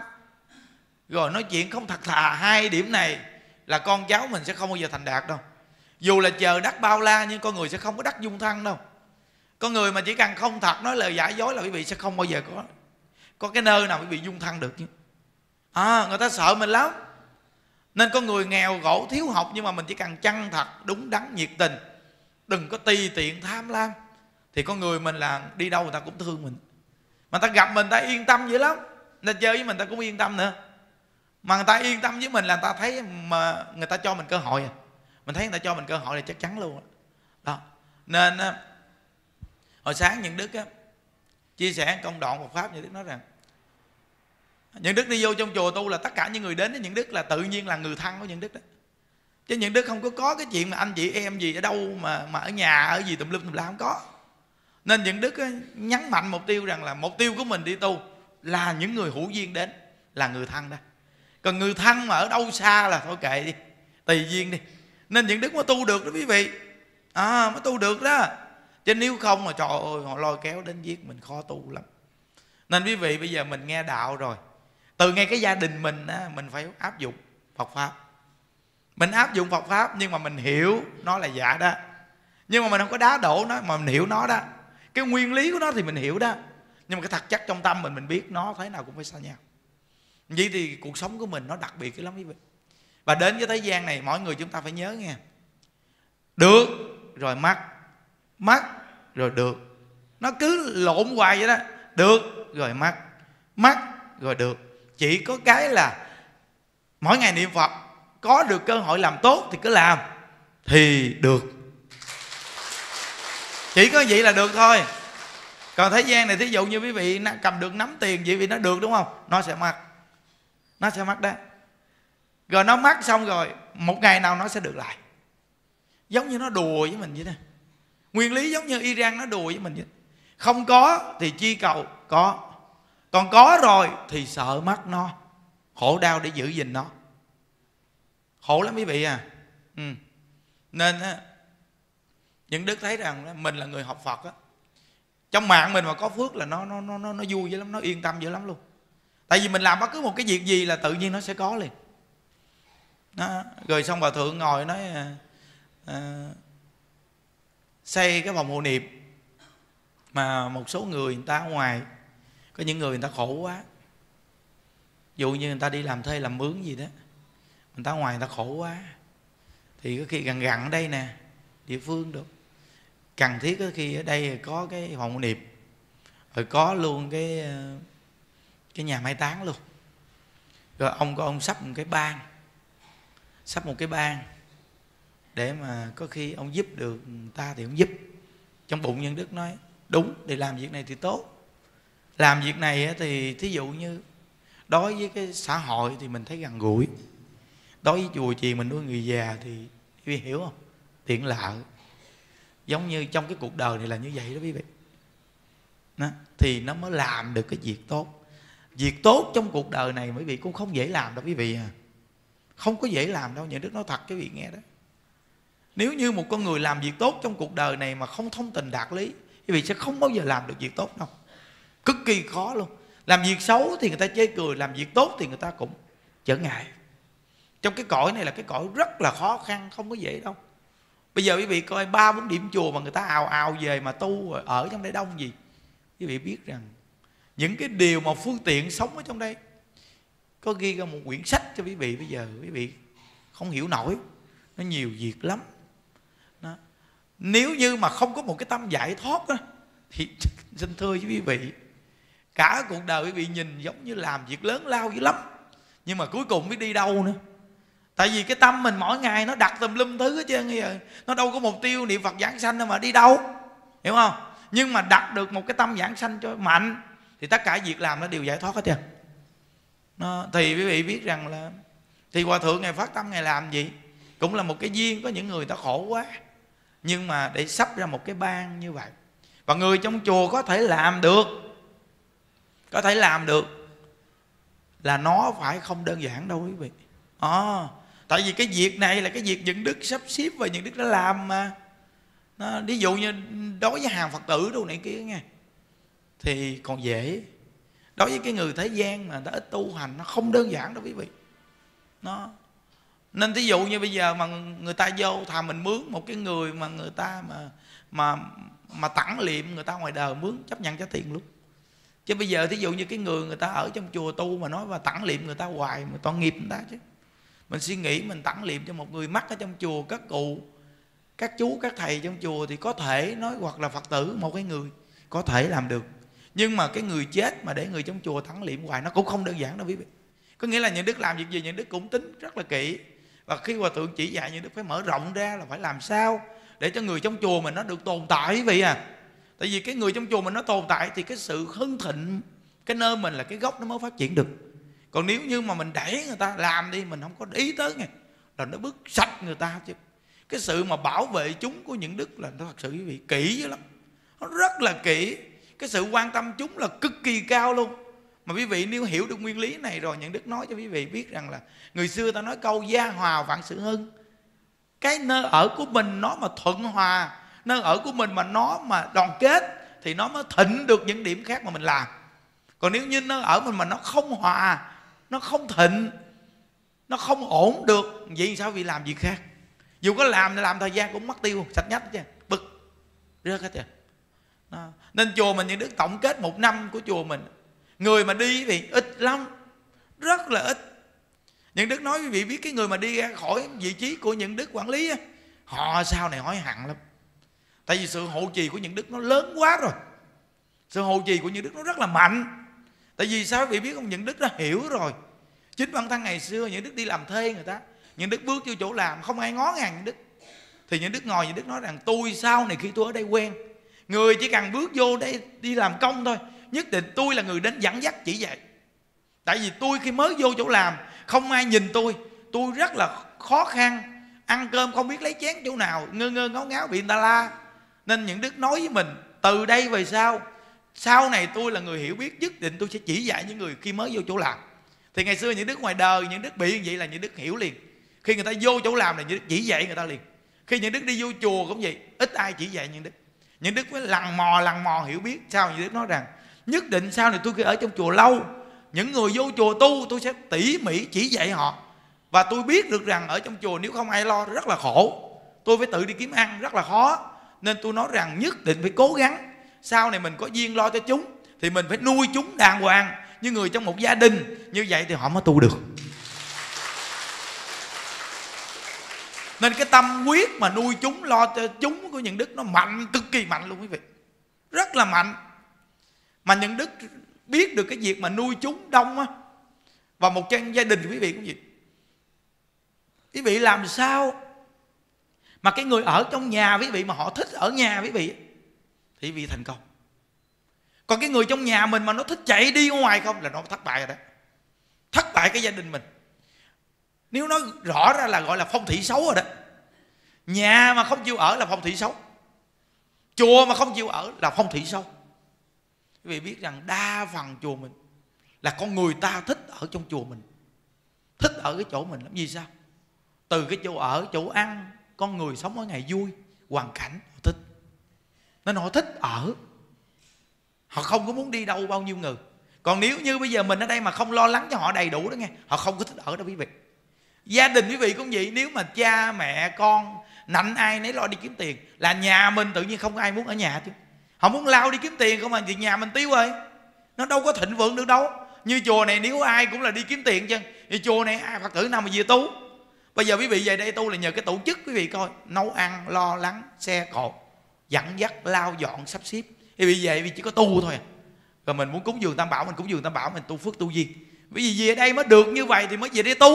Rồi nói chuyện không thật thà, hai điểm này là con cháu mình sẽ không bao giờ thành đạt đâu. Dù là chờ đắc bao la nhưng con người sẽ không có đắc dung thăng đâu. Con người mà chỉ cần không thật, nói lời giả dối là quý vị sẽ không bao giờ có cái nơi nào quý vị dung thăng được chứ. Người ta sợ mình lắm. Nên con người nghèo khổ thiếu học, nhưng mà mình chỉ cần chân thật, đúng đắn, nhiệt tình, đừng có tùy tiện tham lam, thì con người mình là đi đâu người ta cũng thương mình. Mà người ta gặp mình, người ta yên tâm dữ lắm. Người ta chơi với mình, người ta cũng yên tâm nữa. Mà người ta yên tâm với mình là người ta thấy mà người ta cho mình cơ hội. Mình thấy người ta cho mình cơ hội là chắc chắn luôn đó. Nên hồi sáng những đức chia sẻ công đoạn Phật Pháp, những đức nói rằng những đức đi vô trong chùa tu là tất cả những người đến với những đức là tự nhiên là người thân của những đức đó. Chứ những đức không có cái chuyện mà anh chị em gì ở đâu mà ở nhà ở gì tùm lum la, không có. Nên những đức nhấn mạnh mục tiêu rằng là mục tiêu của mình đi tu là những người hữu duyên đến là người thân đó. Còn người thân mà ở đâu xa là thôi kệ đi, tùy duyên đi. Nên những đức mới tu được đó quý vị, mới tu được đó. Chứ nếu không mà trời ơi họ lôi kéo đến giết mình khó tu lắm. Nên quý vị bây giờ mình nghe đạo rồi, từ ngay cái gia đình mình mình phải áp dụng Phật Pháp. Mình áp dụng Phật Pháp nhưng mà mình hiểu nó là giả đó. Nhưng mà mình không có đá đổ nó, mà mình hiểu nó đó. Cái nguyên lý của nó thì mình hiểu đó, nhưng mà cái thật chất trong tâm mình biết nó thế nào cũng phải xa nhau. Vậy thì cuộc sống của mình nó đặc biệt lắm quý vị. Và đến với thế gian này mỗi người chúng ta phải nhớ nghe, được rồi mắc, mắc rồi được. Nó cứ lộn hoài vậy đó. Được rồi mắc, mắc rồi được. Chỉ có cái là mỗi ngày niệm Phật, có được cơ hội làm tốt thì cứ làm thì được. Chỉ có vậy là được thôi. Còn thế gian này thí dụ như quý vị cầm được nắm tiền vậy vì nó được đúng không? Nó sẽ mắc. Nó sẽ mắc đó. Rồi nó mắc xong rồi một ngày nào nó sẽ được lại. Giống như nó đùa với mình vậy đó. Nguyên lý giống như Iran nó đùa với mình vậy. Không có thì chi cầu có. Còn có rồi thì sợ mất nó, khổ đau để giữ gìn nó. Khổ lắm quý vị à. Nên những đức thấy rằng mình là người học Phật á, trong mạng mình mà có phước là nó vui dữ lắm, nó yên tâm dữ lắm luôn. Tại vì mình làm bất cứ một cái việc gì là tự nhiên nó sẽ có liền đó. Rồi xong bà thượng ngồi nói xây cái phòng hộ niệm, mà một số người ta ở ngoài, có những người ta khổ quá. Dụ như người ta đi làm thuê làm mướn gì đó, người ta ở ngoài người ta khổ quá, thì có khi gần gần ở đây nè, địa phương được cần thiết, có khi ở đây có cái phòng hộ niệm, rồi có luôn cái nhà mai táng luôn. Rồi ông sắp một cái ban, sắp một cái ban để mà có khi ông giúp được người ta thì ông giúp. Trong bụng nhân đức nói đúng, để làm việc này thì tốt. Làm việc này thì thí dụ như đối với cái xã hội thì mình thấy gần gũi, đối với chùa chiền mình nuôi người già thì quý vị hiểu không, tiện lợi. Giống như trong cái cuộc đời này là như vậy đó quý vị đó, thì nó mới làm được cái việc tốt. Việc tốt trong cuộc đời này quý vị cũng không dễ làm đâu quý vị à. Không có dễ làm đâu, những đức nói thật quý vị nghe đó. Nếu như một con người làm việc tốt trong cuộc đời này mà không thông tình đạt lý, quý vị sẽ không bao giờ làm được việc tốt đâu. Cực kỳ khó luôn. Làm việc xấu thì người ta chê cười, làm việc tốt thì người ta cũng trở ngại. Trong cái cõi này là cái cõi rất là khó khăn, không có dễ đâu. Bây giờ quý vị coi 3-4 điểm chùa mà người ta ào ào về mà tu ở trong đây đông gì. Quý vị biết rằng những cái điều mà phương tiện sống ở trong đây, có ghi ra một quyển sách cho quý vị, bây giờ quý vị không hiểu nổi. Nó nhiều việc lắm đó. Nếu như mà không có một cái tâm giải thoát đó, thì xin thưa với quý vị, cả cuộc đời quý vị nhìn giống như làm việc lớn lao dữ lắm, nhưng mà cuối cùng biết đi đâu nữa. Tại vì cái tâm mình mỗi ngày nó đặt tùm lum thứ hết trơn rồi. Nó đâu có mục tiêu niệm Phật giảng sanh đâu mà đi đâu, hiểu không? Nhưng mà đặt được một cái tâm giảng sanh cho mạnh thì tất cả việc làm nó đều giải thoát hết trơn. Thì quý vị biết rằng là thì Hòa Thượng Ngài phát tâm Ngài làm gì cũng là một cái duyên. Có những người ta khổ quá, nhưng mà để sắp ra một cái ban như vậy. Và người trong chùa có thể làm được, có thể làm được, là nó phải không đơn giản đâu quý vị. Tại vì cái việc này là cái việc những đức sắp xếp và những đức đã làm mà. Ví dụ như đối với hàng Phật tử đâu này kia nghe thì còn dễ. Đối với cái người thế gian mà người ta ít tu hành, nó không đơn giản đâu quý vị. Nên thí dụ như bây giờ mà người ta vô thà mình mướn một cái người mà người ta mà tẳng liệm người ta ngoài đời mướn chấp nhận cho tiền luôn. Chứ bây giờ thí dụ như cái người ta ở trong chùa tu mà nói và tẳng liệm người ta hoài mà tội nghiệp người ta chứ. Mình suy nghĩ mình tẳng liệm cho một người mắc ở trong chùa, các cụ, các chú, các thầy trong chùa thì có thể nói, hoặc là Phật tử một cái người có thể làm được. Nhưng mà cái người chết mà để người trong chùa tẳng liệm hoài nó cũng không đơn giản đâu quý vị. Có nghĩa là những đức làm việc gì những đức cũng tính rất là kỹ. Và khi Hòa Thượng chỉ dạy những đức phải mở rộng ra là phải làm sao để cho người trong chùa mình nó được tồn tại quý vị à. Tại vì cái người trong chùa mình nó tồn tại thì cái sự hưng thịnh cái nơi mình là cái gốc nó mới phát triển được. Còn nếu như mà mình đẩy người ta làm đi, mình không có ý tới nghe, là nó bứt sạch người ta chứ. Cái sự mà bảo vệ chúng của những đức là nó thật sự quý vị kỹ dữ lắm. Nó rất là kỹ. Cái sự quan tâm chúng là cực kỳ cao luôn. Mà quý vị nếu hiểu được nguyên lý này rồi, những đức nói cho quý vị biết rằng là người xưa ta nói câu gia hòa vạn sự hưng. Cái nơi ở của mình nó mà thuận hòa, nơi ở của mình mà nó mà đoàn kết thì nó mới thịnh được những điểm khác mà mình làm. Còn nếu như nơi ở mình mà nó không hòa, nó không thịnh, nó không ổn được, vậy sao vì làm việc khác? Dù có làm thời gian cũng mất tiêu, sạch nhách chứ, bực rớt hết chứ. Nên chùa mình những đức tổng kết một năm của chùa mình, người mà đi quý vị ít lắm, rất là ít. Những đức nói quý vị biết cái người mà đi ra khỏi vị trí của những đức quản lý á, họ sau này hối hận lắm. Tại vì sự hộ trì của những đức nó lớn quá rồi. Sự hộ trì của những đức nó rất là mạnh. Tại vì sao quý vị biết không? Những đức đã hiểu rồi. Chính bản thân ngày xưa những đức đi làm thuê người ta, những đức bước vô chỗ làm không ai ngó ngàng những đức, thì những đức ngồi những đức nói rằng tôi sau này khi tôi ở đây quen, người chỉ cần bước vô đây đi làm công thôi, nhất định tôi là người đến dẫn dắt chỉ dạy. Tại vì tôi khi mới vô chỗ làm không ai nhìn tôi rất là khó khăn, ăn cơm không biết lấy chén chỗ nào, ngơ ngơ ngáo ngáo bị người ta la. Nên những đức nói với mình từ đây về sau này tôi là người hiểu biết, nhất định tôi sẽ chỉ dạy những người khi mới vô chỗ làm. Thì ngày xưa những đức ngoài đời những đức bị như vậy là những đức hiểu liền. Khi người ta vô chỗ làm là những đức chỉ dạy người ta liền. Khi những đức đi vô chùa cũng vậy, ít ai chỉ dạy những đức. Những đức mới lần mò hiểu biết. Sao những đức nói rằng nhất định sau này tôi khi ở trong chùa lâu, những người vô chùa tu tôi sẽ tỉ mỉ chỉ dạy họ. Và tôi biết được rằng ở trong chùa nếu không ai lo rất là khổ, tôi phải tự đi kiếm ăn rất là khó. Nên tôi nói rằng nhất định phải cố gắng, sau này mình có duyên lo cho chúng thì mình phải nuôi chúng đàng hoàng như người trong một gia đình. Như vậy thì họ mới tu được. Nên cái tâm quyết mà nuôi chúng, lo cho chúng của những đức nó mạnh, cực kỳ mạnh luôn quý vị, rất là mạnh. Mà những đức biết được cái việc mà nuôi chúng đông á, và một chân gia đình quý vị cũng vậy. Quý vị làm sao mà cái người ở trong nhà quý vị mà họ thích ở nhà quý vị thì quý vị thành công. Còn cái người trong nhà mình mà nó thích chạy đi ở ngoài không là nó thất bại rồi đó. Thất bại cái gia đình mình. Nếu nói rõ ra là gọi là phong thủy xấu rồi đó. Nhà mà không chịu ở là phong thủy xấu, chùa mà không chịu ở là phong thủy xấu. Quý vị biết rằng đa phần chùa mình là con người ta thích ở trong chùa mình, thích ở cái chỗ mình lắm. Vì sao? Từ cái chỗ ở, chỗ ăn, con người sống ở ngày vui, hoàn cảnh họ thích, nên họ thích ở. Họ không có muốn đi đâu bao nhiêu người. Còn nếu như bây giờ mình ở đây mà không lo lắng cho họ đầy đủ đó nghe, họ không có thích ở đâu quý vị. Gia đình quý vị cũng vậy. Nếu mà cha mẹ con nạnh ai nấy lo đi kiếm tiền, là nhà mình tự nhiên không có ai muốn ở nhà chứ. Họ muốn lao đi kiếm tiền không mà, thì nhà mình tiêu rồi, nó đâu có thịnh vượng được đâu. Như chùa này nếu ai cũng là đi kiếm tiền chứ, thì chùa này ai Phật tử nào mà về tu. Bây giờ quý vị về đây tu là nhờ cái tổ chức quý vị coi, nấu ăn, lo lắng, xe cộ, dẫn dắt, lao dọn, sắp xếp. Quý vị về vì chỉ có tu thôi. Rồi mình muốn cúng dường Tam Bảo, mình cúng dường Tam Bảo, mình tu phước tu duyên. Bởi vì về đây mới được như vậy thì mới về đây tu.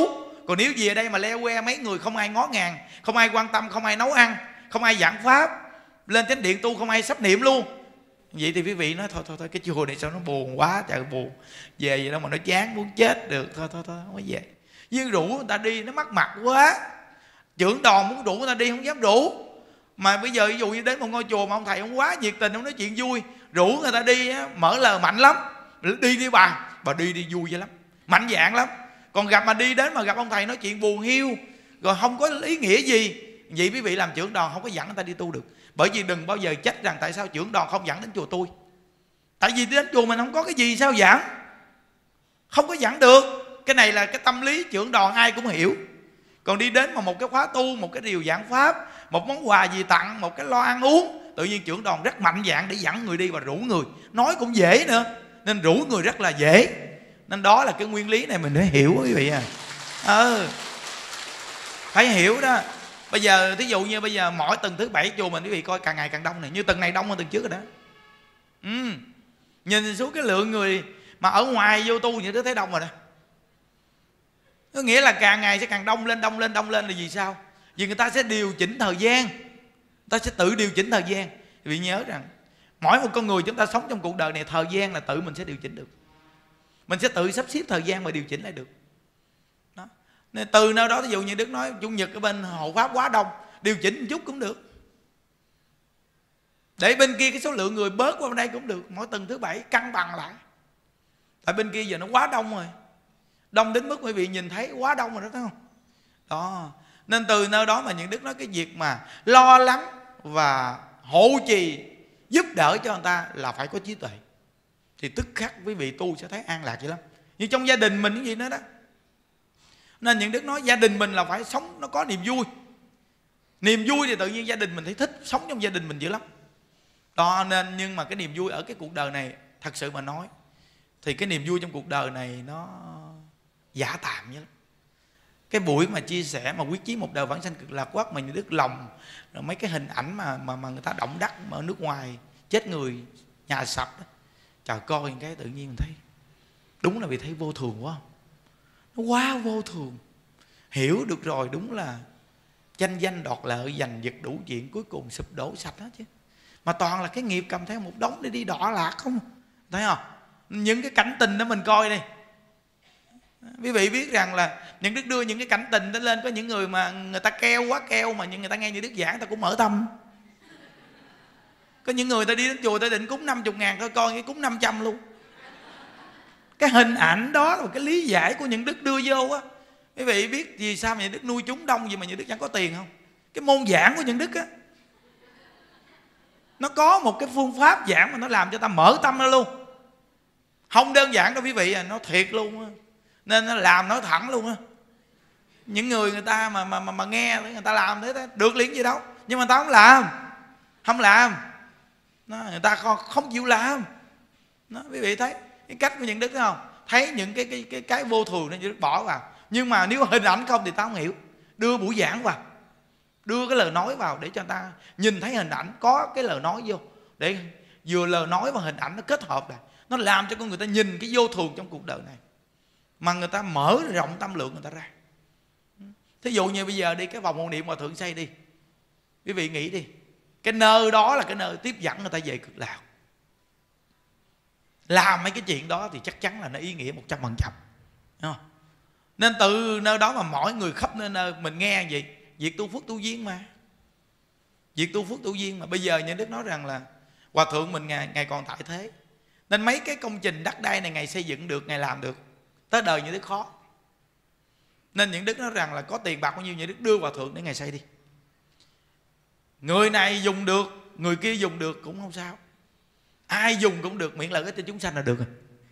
Còn nếu về đây mà leo que mấy người không ai ngó ngàng, không ai quan tâm, không ai nấu ăn, không ai giảng pháp, lên chánh điện tu không ai sắp niệm luôn, vậy thì quý vị nói thôi cái chùa này sao nó buồn quá trời, buồn về vậy đâu mà nó chán muốn chết được, thôi không có về. Nhưng rủ người ta đi nó mắc mặt quá, trưởng đoàn muốn rủ người ta đi không dám rủ. Mà bây giờ ví dụ như đến một ngôi chùa mà ông thầy ông quá nhiệt tình, ông nói chuyện vui, rủ người ta đi á, mở lời mạnh lắm, đi bà đi vui vậy lắm, mạnh dạn lắm. Còn gặp mà đi đến mà gặp ông thầy nói chuyện buồn hiu rồi không có ý nghĩa gì, vậy quý vị làm trưởng đoàn không có dẫn người ta đi tu được. Bởi vì đừng bao giờ trách rằng tại sao trưởng đoàn không dẫn đến chùa tôi. Tại vì đến chùa mình không có cái gì sao dẫn, không có dẫn được. Cái này là cái tâm lý trưởng đoàn ai cũng hiểu. Còn đi đến mà một cái khóa tu, một cái điều giảng pháp, một món quà gì tặng, một cái lo ăn uống, tự nhiên trưởng đoàn rất mạnh dạn để dẫn người đi và rủ người. Nói cũng dễ nữa, nên rủ người rất là dễ. Nên đó là cái nguyên lý này mình phải hiểu quý vị à. Phải hiểu đó. Bây giờ thí dụ như bây giờ mỗi tuần thứ bảy chùa mình quý vị coi càng ngày càng đông này, như tuần này đông hơn tuần trước rồi đó. Nhìn xuống cái lượng người mà ở ngoài vô tu như thế thấy đông rồi đó. Có nghĩa là càng ngày sẽ càng đông lên là vì sao? Vì người ta sẽ điều chỉnh thời gian, người ta sẽ tự điều chỉnh thời gian. Quý vị nhớ rằng mỗi một con người chúng ta sống trong cuộc đời này, thời gian là tự mình sẽ điều chỉnh được. Mình sẽ tự sắp xếp thời gian mà điều chỉnh lại được đó. Nên từ nơi đó ví dụ như Đức nói Chủ nhật ở bên hộ pháp quá đông, điều chỉnh một chút cũng được, để bên kia cái số lượng người bớt qua bên đây cũng được. Mỗi tuần thứ bảy cân bằng lại. Tại bên kia giờ nó quá đông rồi, đông đến mức quý vị nhìn thấy quá đông rồi đó, thấy không? Đó. Nên từ nơi đó mà những Đức nói cái việc mà lo lắng và hộ trì giúp đỡ cho người ta là phải có trí tuệ, thì tức khắc quý vị tu sẽ thấy an lạc vậy lắm. Như trong gia đình mình cái gì nữa đó. Nên những Đức nói gia đình mình là phải sống nó có niềm vui. Niềm vui thì tự nhiên gia đình mình thấy thích sống trong gia đình mình dữ lắm đó. Nên nhưng mà cái niềm vui ở cái cuộc đời này, thật sự mà nói thì cái niềm vui trong cuộc đời này nó giả tạm vậy lắm. Cái buổi mà chia sẻ mà quyết chí một đời vãng sanh cực lạc quốc mà những Đức lòng, rồi mấy cái hình ảnh mà người ta động đất mà ở nước ngoài chết người, nhà sập đó, trời, coi cái tự nhiên mình thấy đúng là vì thấy vô thường quá, nó quá vô thường. Hiểu được rồi, đúng là tranh danh đoạt lợi, giành giật đủ chuyện, cuối cùng sụp đổ sạch hết chứ. Mà toàn là cái nghiệp cầm theo một đống để đi đọa lạc không. Thấy không? Những cái cảnh tình đó mình coi đi, quý vị biết rằng là những Đức đưa những cái cảnh tình đó lên, có những người mà người ta keo quá keo mà người ta nghe những Đức giảng ta cũng mở tâm. Có những người ta đi đến chùa ta định cúng 50.000 thôi, coi cái cúng 500 luôn. Cái hình ảnh đó là cái lý giải của những Đức đưa vô á. Quý vị biết vì sao mà những Đức nuôi chúng đông gì mà những Đức chẳng có tiền không? Cái môn giảng của những Đức á, nó có một cái phương pháp giảng mà nó làm cho ta mở tâm ra luôn. Không đơn giản đâu quý vị à, nó thiệt luôn á. Nên nó làm nói thẳng luôn á. Những người ta mà nghe người ta làm thế được liền gì đâu, nhưng mà người ta không làm nó, người ta không chịu làm nó. Quý vị thấy cái cách của những Đức thấy không? Thấy những cái vô thường nên những Đức bỏ vào. Nhưng mà nếu hình ảnh không thì ta không hiểu. Đưa buổi giảng vào, đưa cái lời nói vào để cho người ta nhìn thấy hình ảnh, có cái lời nói vô, để vừa lời nói và hình ảnh nó kết hợp lại, nó làm cho con người ta nhìn cái vô thường trong cuộc đời này, mà người ta mở rộng tâm lượng người ta ra. Thí dụ như bây giờ đi cái vòng hộ niệm Hòa Thượng xây đi, quý vị nghĩ đi, cái nơi đó là cái nơi tiếp dẫn người ta về cực lạc. Làm mấy cái chuyện đó thì chắc chắn là nó ý nghĩa 100%. Nên từ nơi đó mà mỗi người khắp nơi mình nghe gì việc tu phước tu duyên mà. Việc tu phước tu duyên mà. Bây giờ Nhân Đức nói rằng là Hòa Thượng mình ngày còn tại thế, nên mấy cái công trình đất đai này ngày xây dựng được, ngày làm được, tới đời Nhân Đức khó. Nên Nhân Đức nói rằng là có tiền bạc bao nhiêu Nhân Đức đưa Hòa Thượng để ngày xây đi. Người này dùng được, người kia dùng được cũng không sao, ai dùng cũng được, miễn là cái cho chúng sanh là được rồi.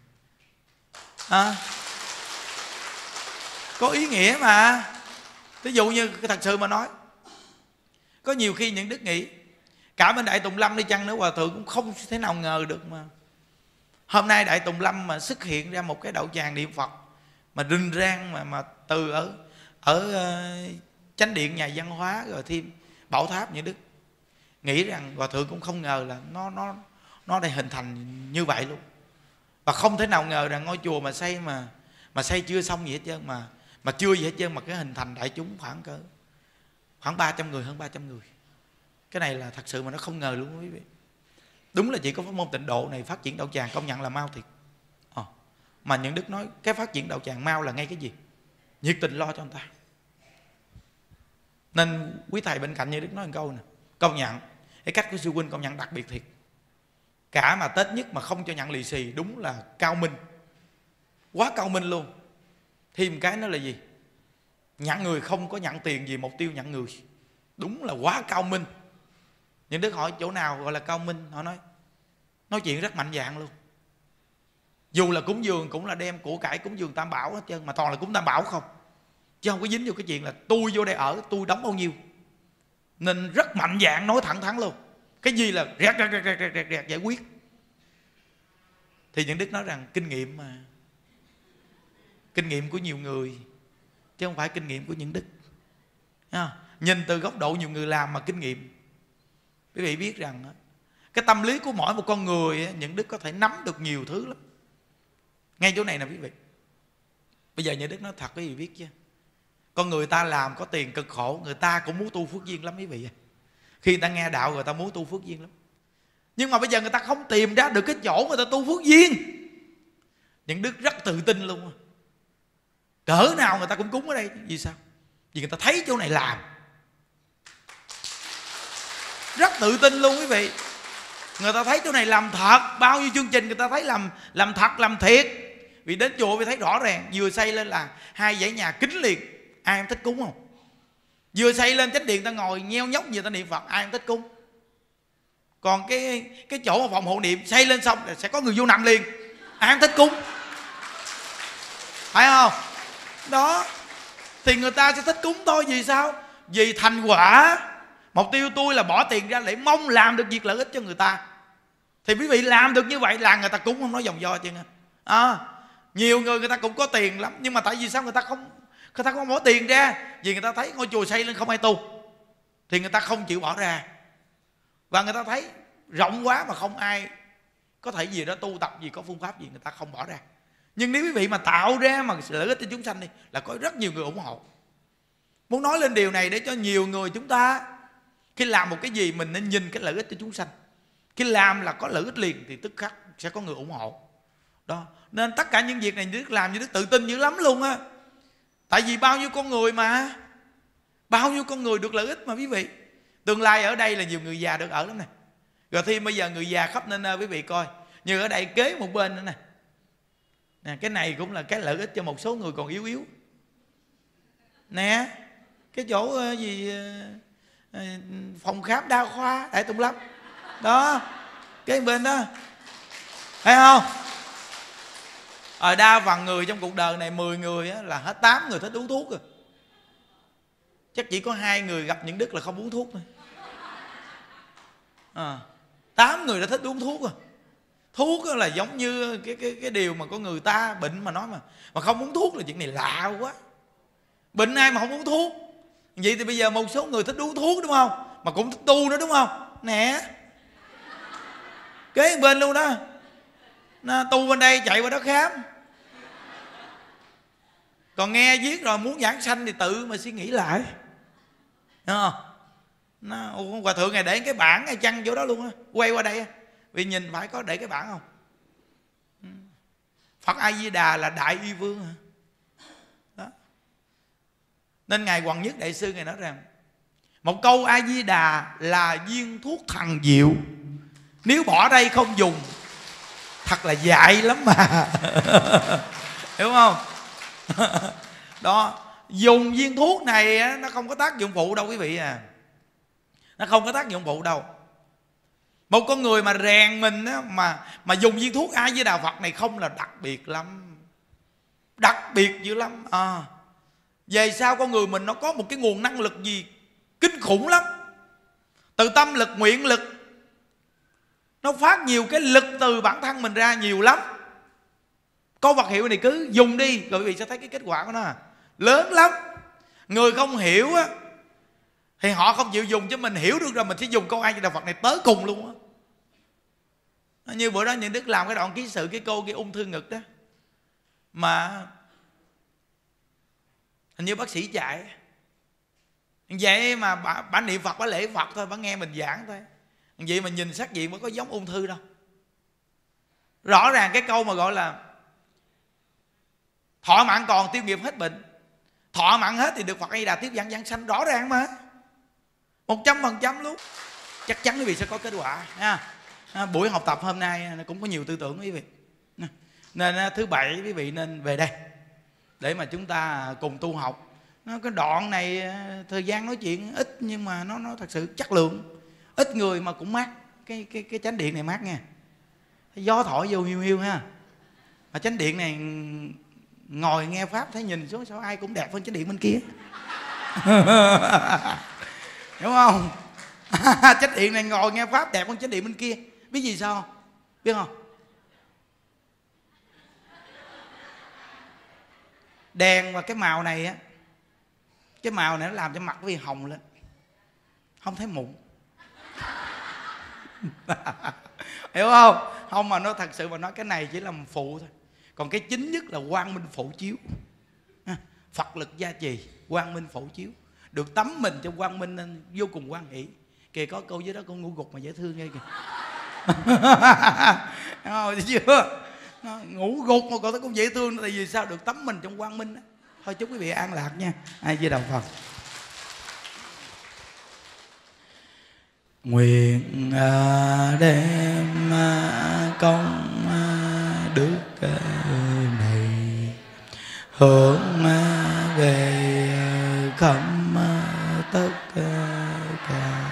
Có ý nghĩa mà. Ví dụ như thật sự mà nói, có nhiều khi những Đức nghĩ cả bên Đại Tùng Lâm đi chăng nữa, Hòa Thượng cũng không thể nào ngờ được mà hôm nay Đại Tùng Lâm mà xuất hiện ra một cái đạo tràng niệm Phật mà rình rang mà từ ở chánh điện nhà văn hóa rồi thêm Bảo Tháp những Đức nghĩ rằng Hòa Thượng cũng không ngờ là nó đã hình thành như vậy luôn. Và không thể nào ngờ rằng ngôi chùa mà xây chưa xong gì hết trơn Mà chưa gì hết trơn mà cái hình thành đại chúng khoảng 300 người, hơn 300 người. Cái này là thật sự mà nó không ngờ luôn quý vị. Đúng là chỉ có pháp môn Tịnh Độ này phát triển đạo tràng, công nhận là mau thiệt. Mà những đức nói cái phát triển đạo tràng mau là ngay cái gì? Nhiệt tình lo cho người ta. Nên quý thầy bên cạnh như đức nói một câu nè, công nhận cái cách của sư huynh công nhận đặc biệt thiệt. Cả mà Tết nhất mà không cho nhận lì xì, đúng là cao minh, quá cao minh luôn. Thêm cái nó là gì? Nhận người không có nhận tiền gì, mục tiêu nhận người. Đúng là quá cao minh. Những đức hỏi chỗ nào gọi là cao minh, họ nói chuyện rất mạnh dạn luôn. Dù là cúng dường cũng là đem của cải cúng dường Tam Bảo hết trơn, mà toàn là cúng Tam Bảo không, chứ không có dính vô cái chuyện là tôi vô đây ở, tôi đóng bao nhiêu. Nên rất mạnh dạn, nói thẳng thắn luôn. Cái gì là rẹt giải quyết. Thì những đức nói rằng kinh nghiệm mà, kinh nghiệm của nhiều người chứ không phải kinh nghiệm của những đức. Nhìn từ góc độ nhiều người làm mà kinh nghiệm. Quý vị biết rằng cái tâm lý của mỗi một con người, những đức có thể nắm được nhiều thứ lắm. Ngay chỗ này nè quý vị. Bây giờ những đức nói thật quý vị biết chứ, con người ta làm có tiền cực khổ, người ta cũng muốn tu phước duyên lắm quý vị. Khi người ta nghe đạo người ta muốn tu phước duyên lắm. Nhưng mà bây giờ người ta không tìm ra được cái chỗ người ta tu phước duyên. Những đức rất tự tin luôn. Cỡ nào người ta cũng cúng ở đây. Vì sao? Vì người ta thấy chỗ này làm. Rất tự tin luôn quý vị. Người ta thấy chỗ này làm thật. Bao nhiêu chương trình người ta thấy làm thật, làm thiệt. Vì đến chùa mới thấy rõ ràng. Vừa xây lên là 2 dãy nhà kính liền. Ai em thích cúng không? Vừa xây lên chánh điện ta ngồi nheo nhóc gì ta niệm Phật, ai em thích cúng. Còn cái chỗ mà phòng hộ niệm xây lên xong sẽ có người vô nằm liền, ai em thích cúng. Phải không? Đó. Thì người ta sẽ thích cúng thôi. Vì sao? Vì thành quả. Mục tiêu tôi là bỏ tiền ra để mong làm được việc lợi ích cho người ta. Thì quý vị làm được như vậy là người ta cúng, không nói vòng vo chứ. Nhiều người ta cũng có tiền lắm, nhưng mà tại vì sao người ta không bỏ tiền ra? Vì người ta thấy ngôi chùa xây lên không ai tu, thì người ta không chịu bỏ ra. Và người ta thấy rộng quá mà không ai có thể gì đó tu tập gì, có phương pháp gì, người ta không bỏ ra. Nhưng nếu quý vị mà tạo ra mà lợi ích cho chúng sanh đi, là có rất nhiều người ủng hộ. Muốn nói lên điều này để cho nhiều người chúng ta khi làm một cái gì mình nên nhìn cái lợi ích cho chúng sanh. Khi làm là có lợi ích liền thì tức khắc sẽ có người ủng hộ. Đó. Nên tất cả những việc này Đức làm như Đức tự tin dữ lắm luôn á. Tại vì bao nhiêu con người mà, bao nhiêu con người được lợi ích mà quý vị. Tương lai ở đây là nhiều người già được ở lắm nè. Rồi thêm bây giờ người già khắp nên quý vị coi. Như ở đây kế một bên nữa nè. Cái này cũng là cái lợi ích cho một số người còn yếu yếu. Nè, cái chỗ phòng khám đa khoa Đại Tùng Lâm. Đó, cái bên đó. Thấy không? Đa phần người trong cuộc đời này 10 người là hết 8 người thích uống thuốc rồi. Chắc chỉ có 2 người gặp những đức là không uống thuốc thôi. 8 người đã thích uống thuốc rồi. Thuốc là giống như cái điều mà có người ta bệnh mà nói mà không uống thuốc là chuyện này lạ quá. Bệnh ai mà không uống thuốc? Vậy thì bây giờ một số người thích uống thuốc đúng không? Mà cũng thích tu nữa đúng không? Nè, kế bên luôn đó. Nó tu bên đây chạy qua đó khám. Còn nghe viết rồi muốn giảng sanh thì tự mà suy nghĩ lại. Đúng không? Hòa thượng này để cái bảng hay chăng chỗ đó luôn á. Quay qua đây vì nhìn phải có để cái bảng không? Phật A Di Đà là đại uy vương hả? Đó. Nên ngài Hoàng Nhất Đại sư ngài nói rằng một câu A Di Đà là viên thuốc thần diệu, nếu bỏ đây không dùng thật là dại lắm mà. Hiểu không? Đó, dùng viên thuốc này nó không có tác dụng phụ đâu quý vị à. Nó không có tác dụng phụ đâu. Một con người mà rèn mình mà dùng viên thuốc A Di Đà Phật này không là đặc biệt lắm. Đặc biệt dữ lắm. Về sau con người mình nó có một cái nguồn năng lực gì kinh khủng lắm. Từ tâm lực, nguyện lực, nó phát nhiều cái lực từ bản thân mình ra nhiều lắm. Câu vật hiệu này cứ dùng đi rồi quý vị sẽ thấy cái kết quả của nó lớn lắm. Người không hiểu á thì họ không chịu dùng, chứ mình hiểu được rồi mình sẽ dùng câu A Di Đà Phật này tới cùng luôn á. Như bữa đó những đức làm cái đoạn ký sự cái cô kia ung thư ngực đó, mà Hình như bác sĩ chạy. Vậy mà bà niệm Phật, bà lễ Phật thôi, bà nghe mình giảng thôi. Vậy mà nhìn sắc diện bà có giống ung thư đâu. Rõ ràng cái câu mà gọi là thọ mạng còn tiêu nghiệp hết bệnh, thọ mạng hết thì được Phật A Di Đà tiếp dẫn giảng sanh, rõ ràng mà, 100% luôn. Chắc chắn quý vị sẽ có kết quả nha. Buổi học tập hôm nay cũng có nhiều tư tưởng quý vị, nên thứ Bảy quý vị nên về đây để mà chúng ta cùng tu học. Cái đoạn này thời gian nói chuyện ít nhưng mà nó thật sự chất lượng. Ít người mà cũng mát. Cái chánh điện này mát nha, gió thổi vô hiu hiu ha. Mà chánh điện này ngồi nghe pháp thấy nhìn xuống sao ai cũng đẹp hơn chánh điện bên kia. Đúng không? Chánh điện này ngồi nghe pháp đẹp hơn chánh điện bên kia. Biết gì sao không? Biết không? Đèn và cái màu này á, cái màu này nó làm cho mặt quý vị hồng lên, không thấy mụn. Hiểu không? Không, mà nó thật sự mà nói cái này chỉ là một phụ thôi. Còn cái chính nhất là quang minh phổ chiếu, Phật lực gia trì, quang minh phổ chiếu, được tắm mình trong quang minh nên vô cùng hoan hỷ. Kìa có câu dưới đó con ngủ gục mà dễ thương nghe kìa. Thấy chưa? Ngủ gục mà cậu thấy cũng dễ thương, tại vì sao? Được tắm mình trong quang minh đó. Thôi chúc quý vị an lạc nha. A Di Đà Phật. Nguyện đem công đức này hướng về khắp tất cả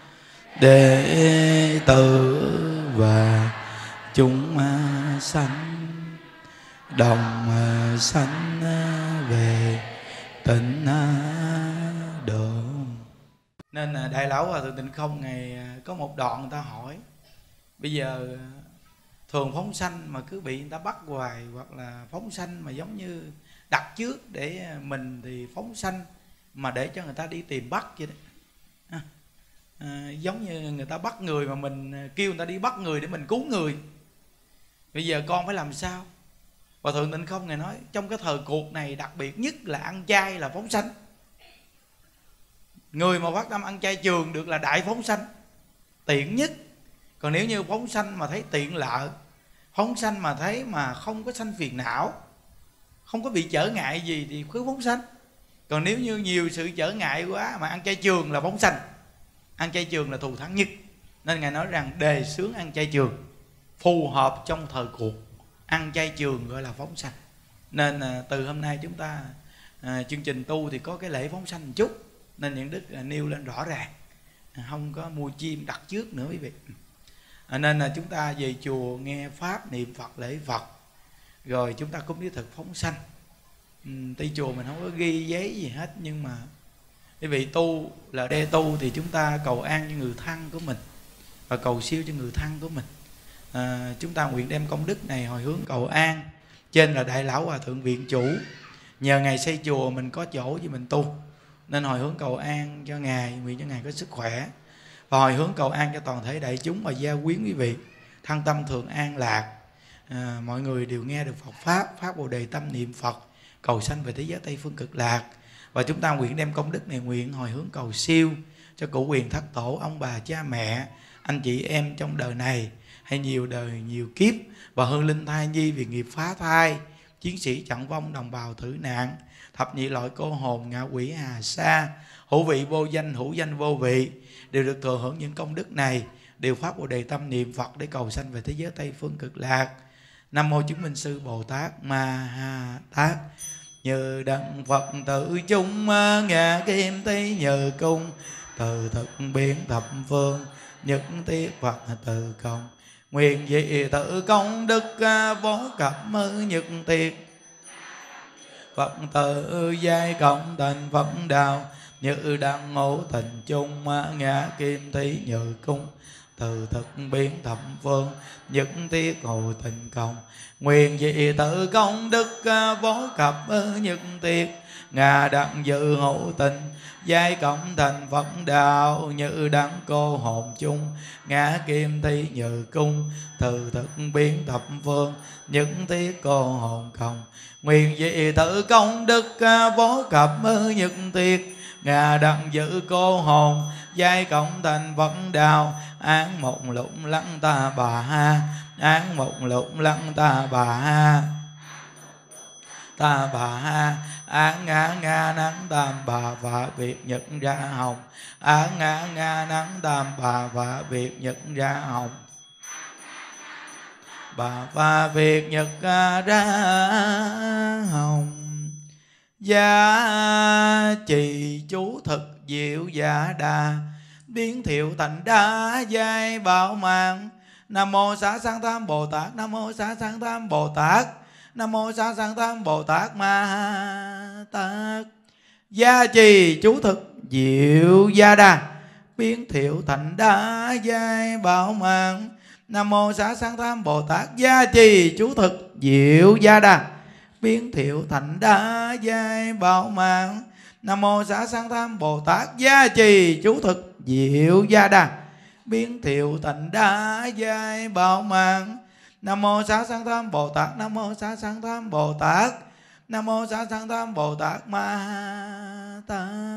đệ tử và chúng sanh, đồng sanh về tịnh độ. Nên Đại Lão Hòa Thượng Tịnh Không ngày có một đoạn người ta hỏi, bây giờ thường phóng sanh mà cứ bị người ta bắt hoài, hoặc là phóng sanh mà giống như đặt trước để mình thì phóng sanh mà để cho người ta đi tìm bắt vậy đấy. Giống như người ta bắt người mà mình kêu người ta đi bắt người để mình cứu người. Bây giờ con phải làm sao? Hòa Thượng Tịnh Không ngài nói trong cái thời cuộc này đặc biệt nhất là ăn chay là phóng sanh. Người mà phát tâm ăn chay trường được là đại phóng sanh, tiện nhất. Còn nếu như phóng sanh mà thấy tiện lợi, phóng sanh mà thấy mà không có sanh phiền não, không có bị trở ngại gì thì cứ phóng sanh. Còn nếu như nhiều sự trở ngại quá mà ăn chay trường là phóng sanh, ăn chay trường là thù thắng nhất. Nên ngài nói rằng đề xướng ăn chay trường, phù hợp trong thời cuộc. Ăn chay trường gọi là phóng sanh. Nên từ hôm nay chúng ta chương trình tu thì có cái lễ phóng sanh một chút, nên những đức nêu lên rõ ràng, không có mua chim đặt trước nữa quý vị. Nên là chúng ta về chùa nghe pháp, niệm Phật, lễ Phật, rồi chúng ta cúng với thực phóng sanh. Tuy chùa mình không có ghi giấy gì hết, nhưng mà quý vị tu là đê tu thì chúng ta cầu an cho người thân của mình và cầu siêu cho người thân của mình. Chúng ta nguyện đem công đức này hồi hướng cầu an trên là Đại Lão Hòa Thượng Viện Chủ. Nhờ ngài xây chùa mình có chỗ cho mình tu, nên hồi hướng cầu an cho ngài, nguyện cho ngài có sức khỏe, và hồi hướng cầu an cho toàn thể đại chúng và gia quyến quý vị thân tâm thường an lạc. Mọi người đều nghe được Phật pháp, pháp Bồ Đề tâm niệm Phật, cầu sanh về thế giới Tây phương cực lạc. Và chúng ta nguyện đem công đức này nguyện hồi hướng cầu siêu cho cụ quyền thất tổ, ông bà cha mẹ, anh chị em trong đời này hay nhiều đời nhiều kiếp, và hương linh thai nhi vì nghiệp phá thai, chiến sĩ trận vong, đồng bào tử nạn, thập nhị loại cô hồn, ngạ quỷ hà sa, hữu vị vô danh, hữu danh vô vị, đều được thừa hưởng những công đức này, đều pháp Bồ Đề tâm niệm Phật để cầu sanh về thế giới Tây phương cực lạc. Nam mô chứng minh sư Bồ Tát Ma Ha Tát. Như đặng Phật tự chung ngã kim tý nhờ cung, từ thực biến thập phương nhất tiết Phật từ công, nguyện dị tự công đức vô cập nhất tiết Phật tự giai cộng thành Phật đạo, như đặng ngũ tình chung ngã kim tý nhờ cung, từ thực biến thập phương, nhất thiết hồi tình công. Nguyện dị tự công đức vô cập nhất thiết, Ngà đặng dự hữu tình, giai cộng thành Phật đạo. Như đắng cô hồn chung, ngã kim thi như cung, từ thực biến thập phương, nhất thiết cô hồn công. Nguyện dị tự công đức vô cập nhất thiết, Ngà đặng giữ cô hồn, giai cộng thành Phật đạo. Án một lụng lăng ta bà ha, án một lụng lăng ta bà ha, ta bà ha. Án ngã nga nắng tam bà và biệt nhật ra hồng, án ngã nga nắng tam bà và biệt nhật ra hồng, bà và biệt nhật ra hồng. Gia trì chú thực diệu dạ đà, biến thiệu thành đa giai bảo mạng. Nam mô xá sanh tham Bồ Tát, Nam mô xá sanh tham Bồ Tát, Nam mô xá sanh tham Bồ Tát Ma Tát. Gia trì chú thực diệu gia đà, biến thiệu thành đa giai bảo mạng. Nam mô xá sanh tham Bồ Tát. Gia trì chú thực diệu gia đà, biến thiệu thành đa giai bảo mạng. Nam mô xá sanh tham Bồ Tát. Gia trì chú thực diệu gia đà, biến thiệu thành đa giai bảo mạng. Nam mô xá sanh tham Bồ Tát, Nam mô xá sanh tham Bồ Tát, Nam mô xá sanh tham Bồ Tát Ma Tát.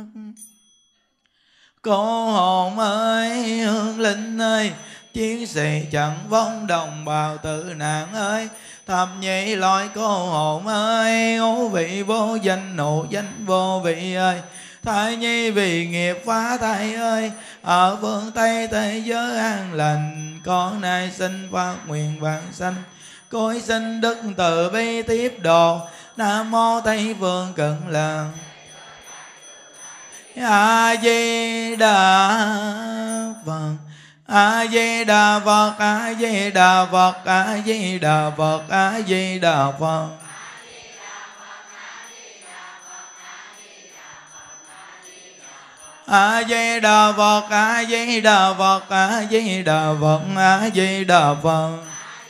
Cô hồn ơi, hương linh ơi, chiến sĩ trận vong đồng bào tử nạn ơi, thập nhị loại cô hồn ơi, ngũ vị vô danh nộ danh vô vị ơi, thai nhi vì nghiệp phá thai ơi, ở phương Tây thế giới an lành, con nay xin phát nguyện vãng sanh, cối xin đức từ bi tiếp độ. Nam mô Tây Phương Cực Lạc A Di Đà Phật, A Di Đà Phật, A Di Đà Phật, A Di Đà Phật, A Di Đà Phật. A Di Đà Phật, A Di Đà Phật, A Di Đà Phật, A Di Đà Phật.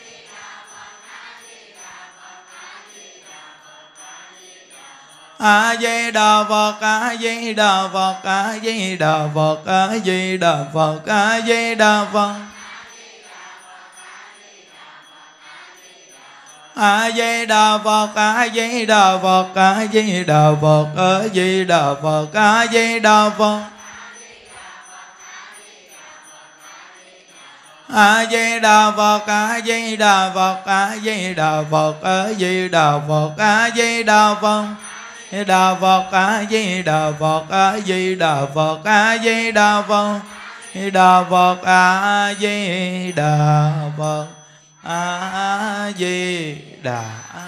A Di Đà Phật, A Di Đà Phật, A Di Đà Phật, A Di Đà Phật, A Di Đà Phật. A Di Đà Phật, A Di Đà Phật, A Di Đà Phật, A Di Đà Phật, A Di Đà Phật. A Di Đà Phật, A Di Đà Phật, A Di Đà Phật, A Di Đà Phật, A Di Đà Phật. Đà Phật, A Di Đà Phật, A Di Đà Phật, A Di Đà Phật. Đà Phật, A Di Đà Phật, A Di Đà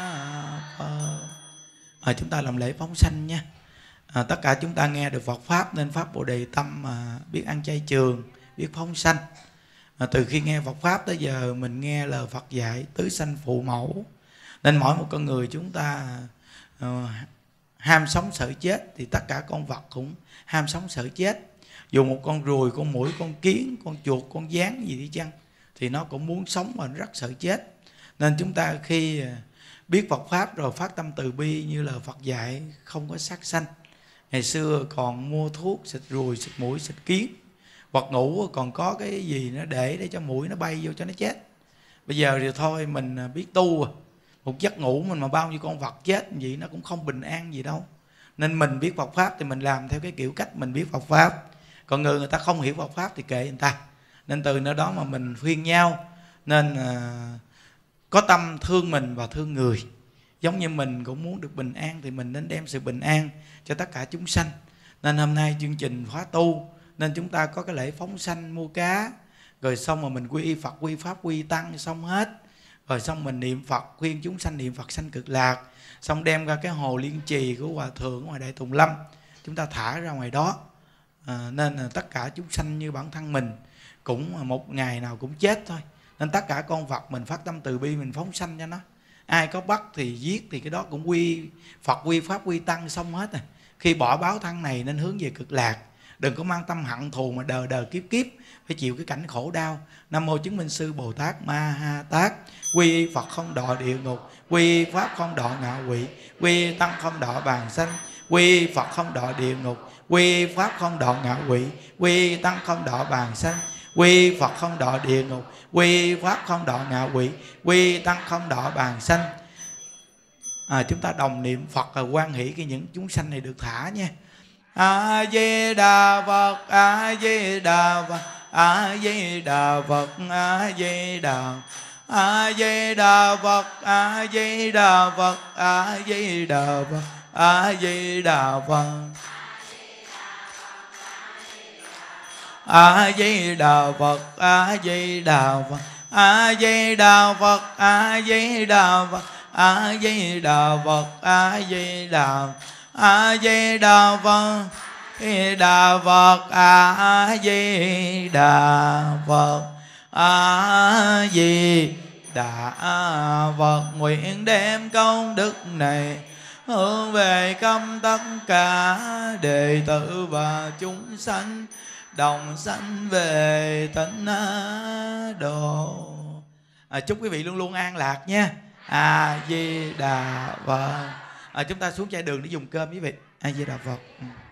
Phật. Chúng ta làm lễ phóng sanh nha. Tất cả chúng ta nghe được Phật pháp nên phát Bồ Đề tâm, biết ăn chay trường, biết phóng sanh. Từ khi nghe Phật pháp tới giờ mình nghe lời Phật dạy tứ sanh phụ mẫu, nên mỗi một con người chúng ta ham sống sợ chết, thì tất cả con vật cũng ham sống sợ chết. Dù một con ruồi, con muỗi, con kiến, con chuột, con gián gì đi chăng, thì nó cũng muốn sống mà nó rất sợ chết. Nên chúng ta khi biết Phật pháp rồi phát tâm từ bi như là Phật dạy, không có sát sanh. Ngày xưa còn mua thuốc xịt ruồi, xịt muỗi, xịt kiến, hoặc ngủ còn có cái gì nó để cho muỗi nó bay vô cho nó chết. Bây giờ thì thôi mình biết tu à, một giấc ngủ mình mà bao nhiêu con vật chết vậy nó cũng không bình an gì đâu. Nên mình biết Phật pháp thì mình làm theo cái kiểu cách mình biết Phật pháp. Còn người ta không hiểu Phật pháp thì kệ người ta. Nên từ nơi đó mà mình khuyên nhau nên có tâm thương mình và thương người. Giống như mình cũng muốn được bình an thì mình nên đem sự bình an cho tất cả chúng sanh. Nên hôm nay chương trình khóa tu nên chúng ta có cái lễ phóng sanh mua cá, rồi xong mà mình quy y Phật, quy Pháp, quy Tăng xong hết. Rồi xong mình niệm Phật, khuyên chúng sanh niệm Phật sanh cực lạc. Xong đem ra cái hồ liên trì của Hòa Thượng ngoài Đại Tùng Lâm, chúng ta thả ra ngoài đó. Nên là tất cả chúng sanh như bản thân mình cũng một ngày nào cũng chết thôi. Nên tất cả con vật mình phát tâm từ bi, mình phóng sanh cho nó. Ai có bắt thì giết thì cái đó cũng quy Phật, quy Pháp, quy Tăng xong hết rồi. Khi bỏ báo thân này nên hướng về cực lạc. Đừng có mang tâm hận thù mà đời đời kiếp kiếp phải chịu cái cảnh khổ đau. Nam mô chứng minh sư Bồ Tát Ma Ha Tát. Quy Phật không đọa địa ngục, quy Pháp không đọa ngạ quỷ, quy Tăng không đọa bàn sanh, quy Phật không đọa địa ngục, quy Pháp không đọa ngạ quỷ, quy Tăng không đọa bàn sanh, quy Phật không đọa địa ngục, quy Pháp không đọa ngạ quỷ, quy Tăng không đọa bàn sanh. Chúng ta đồng niệm Phật và hoan hỷ khi những chúng sanh này được thả nha. A Di Đà Phật, A Di Đà Phật, A Di Đà Phật, A Di Đà, A Di Đà Phật, A Di Đà Phật, A Di Đà Phật, A Di Đà Phật, A Di Đà Phật, A Di Đà Phật, A Di Đà Phật, A Di Đà Phật, A Di Đà Phật, A Di Đà, A Di Đà Phật, Đà Phật, A Di Đà Phật, A Di Đà Phật. Nguyện đem công đức này hướng về khắp tất cả đệ tử và chúng sanh đồng sanh về tịnh độ. Chúc quý vị luôn luôn an lạc nha. A Di Đà Phật. Chúng ta xuống chai đường để dùng cơm quý vị. A Di Đà Phật.